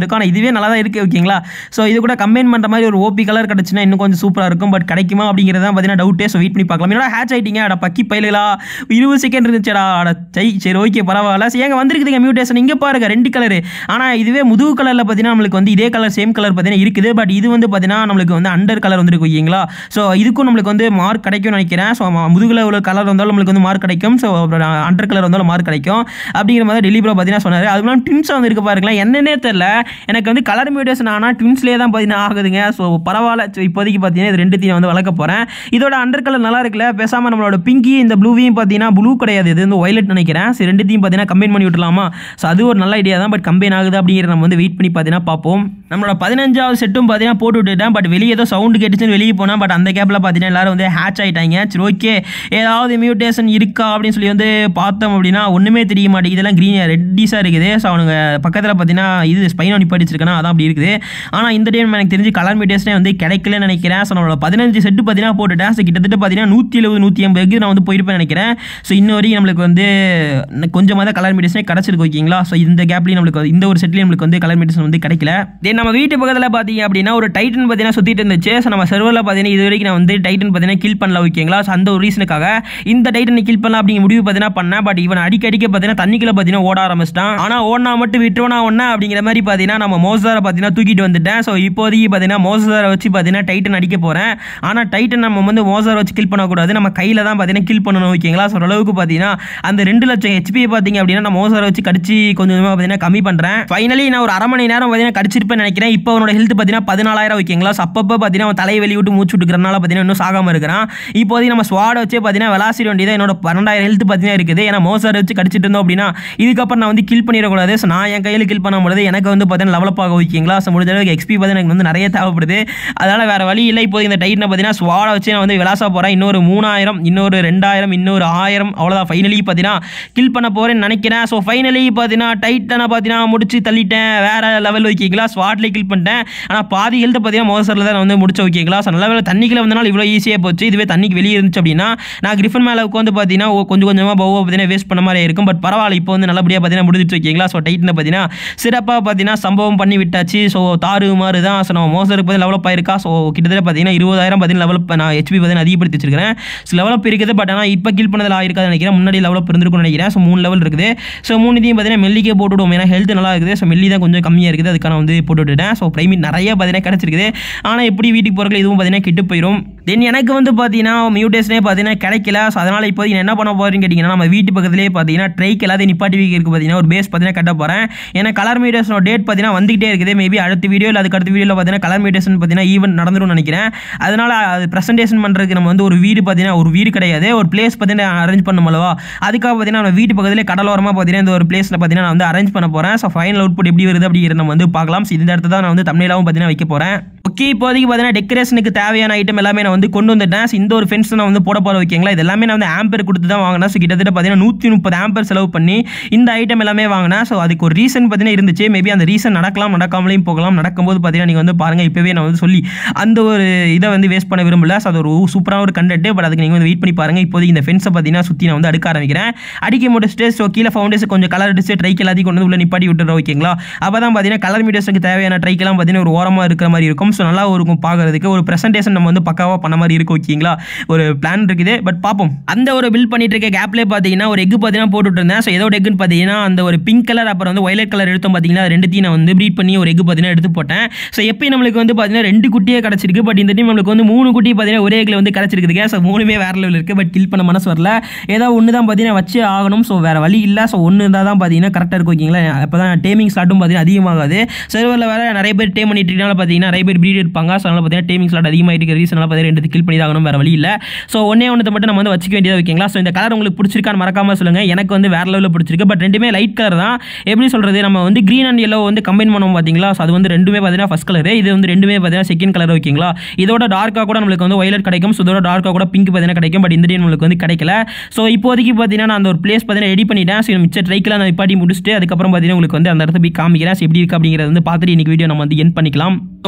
இதுவே நல்லா தான் இருக்குது ஓகேங்களா. ஸோ இது கூட கம்பைன் பண்ணுற மாதிரி ஒரு ஓபி கலர் கிடச்சுன்னா இன்னும் கொஞ்சம் சூப்பராக இருக்கும். பட் கிடைக்குமா அப்படிங்கிறது தான் பார்த்தீங்கன்னா டவுட்டே. ஸோ வெயிட் பண்ணி பார்க்கலாம். என்னடா ஹேட்ச் ஆகிட்டீங்க அட பக்கி பயிலா இருபது செகண்ட் இருந்துச்சுடா அட சை சரி ஓகே பரவாயில்ல. ஏங்க வந்திருக்குதுங்க மியூட்டேஷன் இங்கே பாருங்க ரெண்டு கலரு. ஆனால் இதுவே முதுகு கலரில் பார்த்தீங்கன்னா நம்மளுக்கு வந்து இதே கலர் சேம் கலர் பார்த்தீங்கன்னா இருக்குது. பட் இது வந்து பார்த்தீங்கன்னா நம்மளுக்கு வந்து அண்டர் கலர் வந்துருக்கு ஓகேங்களா. ஸோ இதுக்கும் நம்மளுக்கு வந்து மார்க் கிடைக்கும்னு நினைக்கிறேன். ஸோ முதுகில் உள்ள கலர் வந்தாலும் நம்மளுக்கு வந்து மார்க் கிடைக்கும். ஸோ அண்டர் கலர் வந்தாலும் மார்க் கிடைக்கும் அப்படிங்கிற மாதிரி டெல்லி ப்ரோ பார்த்தீங்கன்னா சொன்னார். அது இல்லாமல் ட்வின்ஸ் வந்து இருக்கு பாருங்களா என்னன்னே தெரியல எனக்கு வந்து கலர் மியூட்டேஷன் ஆனால் ட்வின்ஸ்லேயே தான் பார்த்தீங்கன்னா ஆகுதுங்க. ஸோ பரவாயில்ல. ஸோ இப்போதைக்கு பார்த்தீங்கன்னா இது ரெண்டுத்தையும் வந்து வளர்க்க போகிறேன். இதோட அண்டர் கலர் நல்லா இருக்குல்ல. பேசாமல் நம்மளோட பிங்கி இந்த ப்ளூவையும் பார்த்தீங்கன்னா ப்ளூ கிடையாது இது வந்து வயலட் நினைக்கிறேன். ஸோ ரெண்டுத்தையும் பார்த்தீங்கன்னா கம்பைன் பண்ணி விட்டுலாமா. ஸோ அது ஒரு நல்ல ஐடியா தான். பட் கம்பைன் ஆகுது அப்படிங்கிற நம்ம வந்து வெயிட் பண்ணி பார்த்தீங்கன்னா பார்ப்போம். நம்மளோட பதினஞ்சாவது செட்டும் பார்த்தீங்கன்னா போட்டு விட்டுட்டேன். பட் வெளியே ஏதோ சவுண்டு கேட்டுச்சுன்னு வெளியே போனால் பட் அந்த கேப்பில் பார்த்தீங்கன்னா எல்லாரும் வந்து ஹேட்ச் ஆகிட்டாங்க. சரி ஓகே ஏதாவது மியூட்டேஷன் இருக்கா அப்படின்னு சொல்லி வந்து பார்த்தோம் அப்படின்னா ஒன்றுமே தெரிய மாட்டேங்குது. இதெல்லாம் க்ரீன் ரெட்டிஸாக இருக்குது. ஸோ அவனுங்க பக்கத்தில் பார்த்தீங்கன்னா இது ஸ்பைனோ நிப்பாட்டிச்சிருக்கேன்னா அதான் அப்படி இருக்குது. ஆனால் இந்த டைம் எனக்கு தெரிஞ்சு கலர் மியூட்டேஷனே வந்து கிடைக்கலன்னு நினைக்கிறேன். ஸோ நம்மளோட பதினஞ்சு செட்டு பார்த்தீங்கன்னா போட்டுட்டேன். ஸோ கிட்டத்தட்ட பார்த்தீங்கன்னா நூற்றி எழுபது நூற்றி ஐம்பது நான் வந்து போயிருப்பேன் நினைக்கிறேன். ஸோ இன்ன வரைக்கும் நம்மளுக்கு வந்து கொஞ்சமாக தான் கலர் மியூட்டேஷனே கிடச்சிருக்கு ஓகேங்களா. ஸோ இந்த கேப்லேயும் நம்மளுக்கு இந்த ஒரு செட்லேயும் நம்மளுக்கு வந்து கலர் மியூட்டேஷன் வந்து கிடைக்கல. தென் நம்ம வீட்டு பக்கத்தில் பார்த்தீங்க அப்படின்னா ஒரு டைட்டன் பார்த்தீங்கன்னா சுற்றிட்டு இருந்துச்சு. ஸோ நம்ம சர்வரில் பார்த்தீங்கன்னா இது வரைக்கும் நான் வந்து டைட்டன் பார்த்தீங்கன்னா கில் பண்ணல ஓகேங்களா. ஸோ அந்த ஒரு ரீசனுக்காக இந்த டைட்டனை கில் பண்ணலாம் அப்படிங்கிற முடிவு பார்த்தீங்கன்னா பண்ணேன். பட் இவன் அடிக்கடிக்க பார்த்தீங்கன்னா தண்ணிக்குள்ள பார்த்தீங்கன்னா ஓட ஆரம்பிச்சிட்டான். ஆனால் ஓடனா மட்டும் விட்டுவனா ஒன்னா அப்படிங்கிற மாதிரி பார்த்தீங்கன்னா நம்ம மோசாரை பார்த்தீங்கன்னா தூக்கிட்டு வந்துட்டேன். ஸோ இப்போதைக்கு பார்த்தீங்கன்னா மோசாரை வச்சு பார்த்தீங்கன்னா டைட்டன் அடிக்க போகிறேன். ஆனால் டைட்டன் நம்ம வந்து மோசாரை வச்சு கில் பண்ணக்கூடாது. நம்ம கையில் தான் பார்த்தீங்கன்னா கில் பண்ணணும் ஓகேங்களா. ஸோ அளவுக்கு பார்த்தீங்கன்னா அந்த ரெண்டு லட்சம் ஹெச்பியை பார்த்தீங்க அப்படின்னா நான் மோசாரை வச்சு கடிச்சு கொஞ்சம் கொஞ்சமாக பார்த்தீங்கன்னா கம்மி பண்ணுறேன். ஃபைனலி நான் ஒரு அரை மணி நேரம் பார்த்தீங்கன்னா கடிச்சிருப்பேன் நினைக்கிறேன். இப்போ அவனோட ஹெல்த் பார்த்தீங்கன்னா பதினாலாயிரம் ஓகேங்களா. ஸோ அப்பப்போ பார்த்தீங்கன்னா அவன் தலையை வெளியே விட்டு மூச்சு விட்டுக்கிறனால பார்த்தீங்கன்னா இன்னும் சாகாமல் இருக்கிறான். இப்போதைக்கு நம்ம ஸ்வாடை வச்சு பார்த்தீங்கன்னா வெலாசிட வேண்டியது என்னோட பன்னெண்டாயிரம் ஹெல்த் பார்த்தீங்கன்னா இருக்குது. ஏன்னா மோசாரை வச்சு கடிச்சிட்டு இருந்தோம் அப்படின்னா இதுக்கப்புறம் நான் வந்து கில் பண்ணிடக்கூடாது. ஸோ நான் என் கையில் கில் பண்ண முடியாது. எனக்கு வந்து பார்த்தீங்கன்னா லெவலப் ஆக ஓகேங்களா. ஸோ முடிஞ்ச அளவுக்கு எக்ஸ்பி பார்த்தீங்கன்னா எனக்கு வந்து நிறைய தேவைப்படுது. அதனால் வேறு வழி இல்லை. இப்போ இந்த டைட்டனை பார்த்தீங்கன்னா ஸ்வாடை வச்சு நான் வந்து விளாசா போகிறேன். இன்னொரு மூணாயிரம் இன்னொரு ரெண்டாயிரம் இன்னொரு ஆயிரம் அவ்வளோதான். ஃபைனலி பார்த்தீங்கன்னா கில் பண்ண போகிறேன்னு நினைக்கிறேன். ஸோ ஃபைனலி பார்த்தீங்கன்னா டைட்டனை பார்த்தீங்கன்னா முடிச்சு தள்ளிட்டேன். வேறு லெவல் ஓகேங்களா. ஸ்வாட்லேயே கில் பண்ணிட்டேன். ஆனால் பாதி ஹெல்த்தை பார்த்தீங்கன்னா மோசரில் தான் வந்து முடிச்சு ஓகேங்களா. ஸோ நல்ல வேலை தண்ணிக்குள்ள வந்தனால இவ்வளோ ஈஸியாக போச்சு. இதுவே தண்ணிக்கு வெளியே இருந்துச்சு அப்படின்னா நான் கிரிஃபன் மேலே உட்காந்து பார்த்தீங்கன்னா கொஞ்சம் கொஞ்சமாக பவோ பார்த்தீங்கன்னா வேஸ்ட் பண்ண மாதிரி இருக்கும். பட் பரவாயில்ல இப்போ வந்து நல்லபடியாக பார்த்தீங்கன்னா முடிஞ்சிச்சு ஓகேங்களா. ஸோ டைட்டனை பார்த்தீங்கன்னா சிறப்பாக பார்த்தீங்கன்னா சம்பவம் பண்ணி விட்டாச்சு. ஸோ தாறு மாதிரி தான். ஸோ நம்ம மோசருக்கு பார்த்தீங்கன்னா லெவலப் ஆயிருக்கா. ஸோ கிட்டத்தட்ட பார்த்தீங்கன்னா இருபதாயிரம் பார்த்தீங்கன்னா லெவலப் நான் ஹெச்பி பார்த்தீங்கன்னா அதிகப்படுத்தி வச்சிருக்கிறேன். ஸோ லெவலப் இருக்குது. பட் ஆனால் இப்போ கில் பண்ணதில் ஆயிருக்காது நினைக்கிறேன். முன்னாடி லெவலப் இருந்திருக்கும்னு நினைக்கிறேன். ஸோ மூணு லெவல் இருக்குது. ஸோ மூணு இதையும் பார்த்தீங்கன்னா மெல்லிக்கே போட்டுவிடுவோம். ஏன்னா ஹெல்த் நல்லா இருக்குது. ஸோ மெல்லி தான் கொஞ்சம் கம்மியாக இருக்குது. அதுக்கான வந்து போட்டு விட்டுட்டேன். ஸோ ப்ரைமேட் நிறைய பார்த்தீங்கன்னா கிடச்சிருக்குது. ஆனால் எப்படி வீட்டுக்கு போகிறதுல இதுவும் பார்த்தீங்கன்னா கெட்டு போயிடும். தென் எனக்கு வந்து பார்த்தீங்கன்னா மியூட்டேஷனே பார்த்தீங்கன்னா கிடைக்கல. ஸோ அதனால் இப்போ என்ன பண்ண போகிறேன்னு கேட்டிங்கன்னா நம்ம வீட்டு பக்கத்துலேயே பார்த்தீங்கன்னா ட்ரைக் எல்லாத்தையும் நிப்பாட்டி வைக்கிறதுக்கு பார்த்தீங்கன்னா ஒரு பேஸ் பார்த்தீங்கன்னா கட்ட போகிறேன். ஏன்னா கலர் மியூட்டேஷனோட டேட் பார்த்தீங்கன்னா வந்துகிட்டே இருக்குது. மேபி அடுத்த வீடியோ இல்லை அதுக்கு அடுத்த வீடியோவில் பார்த்தீங்கன்னா கலர் மியூட்டேஷன் பார்த்தீங்கன்னா ஈவென்ட் நடந்துடும் நினைக்கிறேன். அதனால் அது ப்ரெசன்டேஷன் பண்ணுறதுக்கு நம்ம வந்து ஒரு வீடு பார்த்தீங்கன்னா ஒரு வீடு கிடையாது ஒரு பிளேஸ் பார்த்தீங்கன்னா அரேஞ்ச் பண்ணமல்லவா. அதுக்காக பார்த்தீங்கன்னா நம்ம வீட்டு பக்கத்துலேயே கடலோரமாக பார்த்தீங்கன்னா இந்த ஒரு பிளேஸில் பார்த்தீங்கன்னா நான் வந்து அரேஞ்ச் பண்ண போகிறேன். ஸோ ஃபைனல் அவுட்புட் எப்படி வருது அப்படிங்கிறத நம்ம வந்து பார்க்கலாம். ஸோ இந்த இடத்துல தான் நான் வந்து தமிழாவும் பார்த்தீங்கன்னா வைக்க போகிறேன். ஓகே இப்போதைக்கு பார்த்தீங்கன்னா டெக்கரேஷனுக்கு தேவையான ஐட்டம் எல்லாமே நான் வந்து கொண்டு வந்துட்டேன். இந்த ஒரு ஃபென்ஸ் நான் வந்து போட போகிறேன் ஓகேங்களா. இது எல்லாமே நான் வந்து ஆம்பர் கொடுத்து தான் வாங்கினேன். ஸோ கிட்டத்தட்ட பார்த்தீங்கன்னா நூற்றி முப்பது ஆம்பர் செலவு பண்ணி இந்த ஐட்டம் எல்லாமே வாங்கினேன். ஸோ அதுக்கு ஒரு ரீசன் பார்த்தீங்கன்னா இருந்துச்சு. மேபி அந்த ரீசன் நடக்கலாம் நடக்காமலையும் போகலாம். நடக்கும்போது பார்த்தீங்கன்னா நீங்கள் வந்து பாருங்கள் இப்போவே நான் வந்து சொல்லி அந்த ஒரு இதை வந்து வேஸ்ட் பண்ண விரும்பல. ஸோ அது ஒரு சூப்பரான ஒரு கண்டென்ட். பட் அதுக்கு நீங்கள் வந்து வெயிட் பண்ணி பாருங்கள். இப்போதைக்கு இந்த ஃபென்ஸை பார்த்தீங்கன்னா சுற்றி நான் வந்து அடுக்க ஆரம்பிக்கிறேன். அடிக்க முடிச்சுட்டு ஸோ கீழே ஃபவுண்டேஷன் கொஞ்சம் கலர் அடிச்சு ட்ரைக் எல்லாத்தையும் கொண்டு வந்து உள்ள நிப்பாட்டி விட்டுறோம் ஓகேங்களா. அப்போ தான் பார்த்தீங்கன்னா கலர் மீடியஸுக்கு தேவையான ட்ரைக்கெல்லாம் பார்த்தீங்கன்னா ஒரு ஓரமாக இருக்கிற மாதிரி இருக்கும். ஸோ நல்லா இருக்கும் பார்க்கறதுக்கு. ஒரு ப்ரெசன்டேஷன் நம்ம வந்து பக்காவாக பண்ண மாதிரி இருக்கும் ஓகேங்களா. ஒரு பிளான் இருக்குது. பட் பார்ப்போம். அந்த ஒரு பில்ட் பண்ணிட்டு இருக்க கேப்லேயே பார்த்தீங்கன்னா ஒரு எக் பார்த்தீங்கன்னா போட்டுட்டு இருந்தேன். ஸோ ஏதோ எக்குன்னு பார்த்தீங்கன்னா அந்த ஒரு பிங்க் கலர் அப்புறம் வந்து வயலட் கலர் எடுத்தோம் பார்த்தீங்கன்னா ரெண்டுத்தையும் நான் வந்து ப்ரீட் பண்ணி ஒரு எக் பார்த்தீங்கன்னா எடுத்து போட்டேன். ஸோ எப்பயும் நம்மளுக்கு வந்து பார்த்தீங்கன்னா ரெண்டு குட்டியே கிடச்சிருக்கு. பட் இந்த டைம் நம்மளுக்கு வந்து மூணு குட்டி பார்த்தீங்கன்னா ஒரே எக்கில் வந்து கிடச்சிருக்குதுங்க. ஸோ மூணுமே வேற லெவல் இருக்குது. பட் கில் பண்ண மனசு வரல. ஏதோ ஒன்று தான் பார்த்தீங்கன்னா வச்சு ஆகணும். ஸோ வேறு வழி இல்லை. ஸோ ஒன்று இருந்தால் தான் பார்த்தீங்கன்னா கரெக்டாக இருக்கும் ஓகேங்களா. அப்போ தான் டேமிங் ஸ்லாட்டும் பார்த்தீங்கன்னா அதிகமாகாது. சர்வரில் வேறு நிறைய பேர் டேம் பண்ணிட்டு இருக்கனால பார்த்தீங்கன்னா நிறைய பேர் ப்ரீட் இருப்பாங்க. ஸோ அதனால் பார்த்தீங்கன்னா டேமிங் ஸ்லாட் அதிகமாக இருக்கிற ரீசனால பார்த்தீங்கன்னா ரெண்டு கில் பண்ணி தான் ஆகணும். வேறு வழி இல்லை. ஸோ ஒன்றே ஒன்று மட்டும் நம்ம வந்து வச்சுக்க வேண்டியதாக ஓகேங்களா. ஸோ இந்த கலர் உங்களுக்கு பிடிச்சிருக்கான்னு மறக்காமல் சொல்லுங்கள். எனக்கு வந்து வேறு லெவலில் பிடிச்சிருக்கு. பட் ரெண்டுமே லைட் கலர் தான். எப்படி சொல்கிறது நம்ம வந்து க்ரீன் அண்ட் எல்லோ வந்து கம்பைன் பண்ணுவோம் பார்த்தீங்களா. ஸோ அது வந்து ரெண்டுமே பார்த்தீங்கன்னா ஃபஸ்ட் கலர். இது வந்து ரெண்டுமே பார்த்தீங்கன்னா செகண்ட் கலர் ஓகேங்களா. இதோட டார்க்காக கூட நம்மளுக்கு வந்து வயலட் கிடைக்கும். ஸோ இதோட டார்க்காக கூட பிங்க் பார்த்தீங்கன்னா கிடைக்கும். பட் இந்த டைம் நம்மளுக்கு வந்து கிடைக்கல. ஸோ இப்போதைக்கு பார்த்தீங்கன்னா நான் அந்த ஒரு பிளேஸ் பார்த்தீங்கன்னா ரெடி பண்ணிட்டேன். ஸோ மிச்ச ட்ரைக்கெலாம் நான் நிப்பாட்டி முடிச்சுட்டு அதுக்கப்புறம் பார்த்தீங்கன்னா உங்களுக்கு வந்து அந்த இடத்துல போய் காமிக்கிறேன். ஸோ எப்படி இருக்குது அப்படிங்கிறது வந்து பார்த்துட்டு இன்னைக்கு வீடியோ நம்ம வந்து என் பண்ணிக்கலாம். ஸோ गाइस ஃபைனலி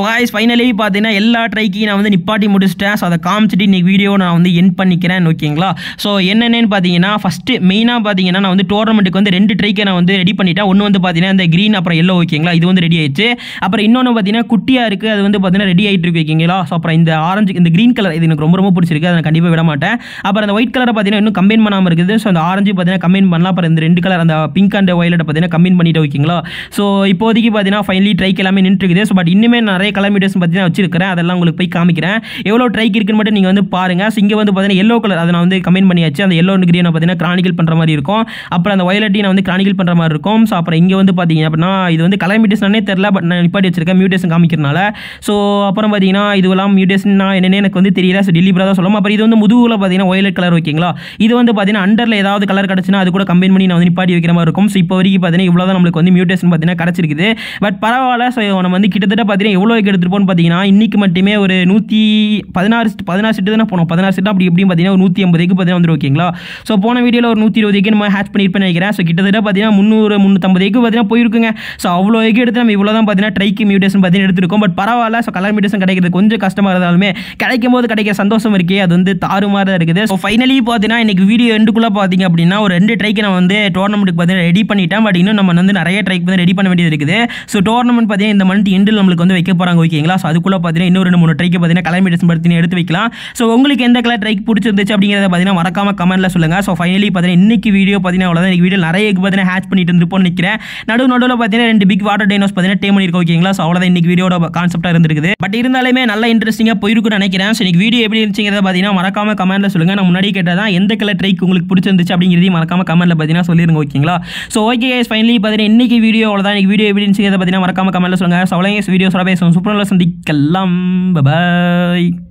ஃபைனலி பார்த்தீங்கன்னா எல்லா ட்ரைக்கையும் நான் வந்து நிப்பாட்டி முடிச்சிட்டேன். ஸோ அதை காமிச்சிட்டு இன்னைக்கு வீடியோ நான் வந்து என் பண்ணிக்கிறேன் ஓகேங்களா. ஸோ என்னென்னு பார்த்தீங்கன்னா ஃபஸ்ட்டு மெயினாக பார்த்தீங்கன்னா நான் வந்து டோர்னமெண்ட்டுக்கு வந்து ரெண்டு ட்ரைக்கை நான் வந்து ரெடி பண்ணிட்டேன். ஒன்று வந்து பார்த்தீங்கன்னா இந்த க்ரீன் அப்புறம் எல்லோ ஓகேங்களா, இது வந்து ரெடி ஆயிடுச்சு. அப்புறம் இன்னொன்று பார்த்தீங்கன்னா குட்டியாக இருக்குது, அது வந்து பார்த்தீங்கன்னா ரெடி ஆகிட்டு இருக்கு ஓகேங்களா. ஸோ அப்புறம் இந்த ஆரஞ்சு இந்த க்ரீன் கலர் இது எனக்கு ரொம்ப ரொம்ப பிடிச்சிருக்கு, அதை நான் கண்டிப்பாக விட மாட்டேன். அப்புறம் அந்த ஒயிட் கலரை பார்த்தீங்கன்னா இன்னும் கம்பைன் பண்ணாமல் இருக்குது. ஸோ அந்த ஆரஞ்சு பார்த்தீங்கன்னா கம்பைன் பண்ணலாம். அப்புறம் இந்த ரெண்டு கலர் அந்த பிங்க் அண்ட் வயலட் பார்த்தீங்கன்னா கம்பைன் பண்ணிட்டு ஓகேங்களா. ஸோ இப்போதைக்கு பார்த்தீங்கன்னா ஃபைனலி ட்ரைக் எல்லாமே நின்று இருக்குது. ஸோ பட் இன்னுமே நிறைய கலர் மீட்டர்ஸ் பார்த்தீங்கன்னா வச்சிருக்கிறேன், அதெல்லாம் உங்களுக்கு போய் காமிக்கிறேன். எவ்வளோ ட்ரைக் இருக்குன்னு மட்டும் நீங்கள் வந்து பாருங்க. ஸோ இங்கே வந்து பார்த்தீங்கன்னா எல்லோ கலர் அதை நான் வந்து கம்பைன் பண்ணியாச்சு. அந்த எல்லோ கிரீனை பார்த்தீங்கன்னா கிரானிக்கல் பண்ணுற மாதிரி இருக்கும். அப்புறம் அந்த வயலட்டையும் நான் வந்து கிரானிக்கல் பண்ணுற மாதிரி இருக்கும். ஸோ அப்புறம் இங்கே வந்து பார்த்தீங்க அப்படின்னா இது வந்து கலர் மியூட்டேஷனே தெரியல, பட் நான் நிப்பாட்டி வச்சிருக்கேன் மியூட்டேஷன் காமிக்கிறனால. ஸோ அப்புறம் பார்த்தீங்கன்னா இதுவெல்லாம் மியூட்டேஷன் என்னென்னு எனக்கு வந்து தெரியல. ஸோ டெலிபரா தான் சொல்லணும். அப்புறம் இது வந்து முதுகுல பார்த்தீங்கன்னா வயலட் கலர் ஓகேங்களா. இது வந்து பார்த்தீங்கன்னா அண்டரில் ஏதாவது கலர் கிடச்சுன்னா அது கூட கம்பைன் பண்ணி நான் வந்து நிப்பாட்டி வைக்கிற மாதிரி இருக்கும். ஸோ இப்போ வரைக்கும் பார்த்தீங்கன்னா இவ்வளோ தான் நம்மளுக்கு வந்து மியூட்டேஷன் பார்த்தீங்கன்னா கிடச்சிருக்குது. பட் பரவாயில்ல. ஸோ நம்ம வந்து கிட்டத்தட்ட பார்த்தீங்கன்னா எவ்வளோ எடுத்துருப்போம்னு பார்த்தீங்கன்னா இன்னைக்கு மட்டுமே ஒரு நூற்றி பதினாறு பதினாறு செட்டு தானே போனோம். பதினாறு செட்டு அப்படி எப்படியும் பார்த்தீங்கன்னா ஒரு நூற்றி ஐம்பதுக்கு பார்த்தீங்கன்னா வந்துடும் ஓகேங்களா. ஸோ போன வீடியோவில் ஒரு நூற்றி இருபதுக்கு நம்ம ஹேட்ச் பண்ணியிருப்பேன்னு நினைக்கிறேன். ஸோ கிட்டத்தட்ட பார்த்தீங்கன்னா முந்நூறு முந்நூற்றம்பது ஏக்கு பார்த்தீங்கன்னா போயிருக்குங்க. ஸோ அவ்வளோ ஏக்கு எடுத்து நம்ம இவ்வளோ தான் பார்த்தீங்கன்னா ட்ரைக்கு மியூட்டேஷன் பார்த்தீங்கன்னா எடுத்துருக்கோம். பட் பரவாயில்ல. ஸோ கலர் மியூட்டேஷன் கிடைக்கிறது கொஞ்சம் கஷ்டமாக இருந்தாலுமே கிடைக்கும் போது கிடைக்கிற சந்தோஷம் இருக்கே அது வந்து தாறுமாறு தான் இருக்குது. ஸோ ஃபைனலி பார்த்தீங்கன்னா இன்னைக்கு வீடியோ எண்டுக்குள்ளே பார்த்தீங்க அப்படின்னா ஒரு ரெண்டு ட்ரைக்கு நான் வந்து டோர்னமெண்ட்டுக்கு பார்த்தீங்கன்னா ரெடி பண்ணிட்டேன். பட் இன்னும் நம்ம வந்து நிறைய ட்ரைக் வந்து ரெடி பண்ண வேண்டியது இருக்குது. ஸோ டோர்னமெண்ட் பார்த்தீங்கன்னா இந்த மந்த் எண்டில் நம்மளுக்கு வந்து வைக்க போகிறாங்க ஓகேங்களா. ஸோ அதுக்குள்ளே பார்த்தீங்கன்னா இன்னும் ரெண்டு மூணு ட்ரைக்கு பார்த்தீங்கன்னா கலர் மியூட்டேஷன் பார்த்தீங்கன்னா எடுத்து வைக்கலாம். ஸோ உங்களுக்கு எந்த கலர் ட்ரைக் பிடிச்சிருந்துச்சு அப்படிங்கிறத பார்த்தீங்கன்னா மறக்காம கமெண்ட்டில் சொல்லுங்கள். ஸோ ஃபைனலி பார்த்தீங்கன்னா இன்னைக்கு வீடியோ பார்த்தீங்கன்னா அவ்வளோதான். இன்னைக்கு வீடியோ நிறைய பார்த்தீங்கன்னா ஹேட்ச் பண்ணிட்டு இருந்துருப்போம்னு நினைக்கிறேன். நடு நடுவில் பார்த்தீங்கன்னா ரெண்டு பிக் வாட்டர் டைனோஸ் பார்த்தீங்கன்னா டேம் பண்ணியிருக்கோம் ஓகேங்களா. ஸோ அவ்வளோதான் இன்னைக்கு வீடியோட கான்செப்டாக இருந்திருக்குது. பட் இருந்தாலுமே நல்ல இன்ட்ரெஸ்டிங்காக போயிருக்குன்னு நினைக்கிறேன். ஸோ இன்னைக்கு வீடியோ எப்படி இருந்துச்சுங்கிறத பார்த்தீங்கன்னா மறக்காம கமெண்ட்டில் சொல்லுங்கள். நான் முன்னாடி கேட்டதான் எந்த கலர் ட்ரைக் உங்களுக்கு பிடிச்சிருந்துச்சு அப்படிங்கிறதையும் மறக்காம கமெண்ட்டில் பார்த்தீங்கன்னா சொல்லிருங்க ஓகேங்களா. ஸோ ஓகே கைஸ் ஃபைனலி பார்த்தீங்கன்னா இன்னைக்கு வீடியோ அவ்வளோதான். இன்னைக்கு வீடியோ எப்படி இருந்துச்சுங்கிறத பார்த்தீங்கன்னா மறக்காம கமெண்ட்டில் சொல்லுங்கள். ஸோ அவ்வளோ வீடியோ சூப்பராக சந்திக்கலாம். பாய்.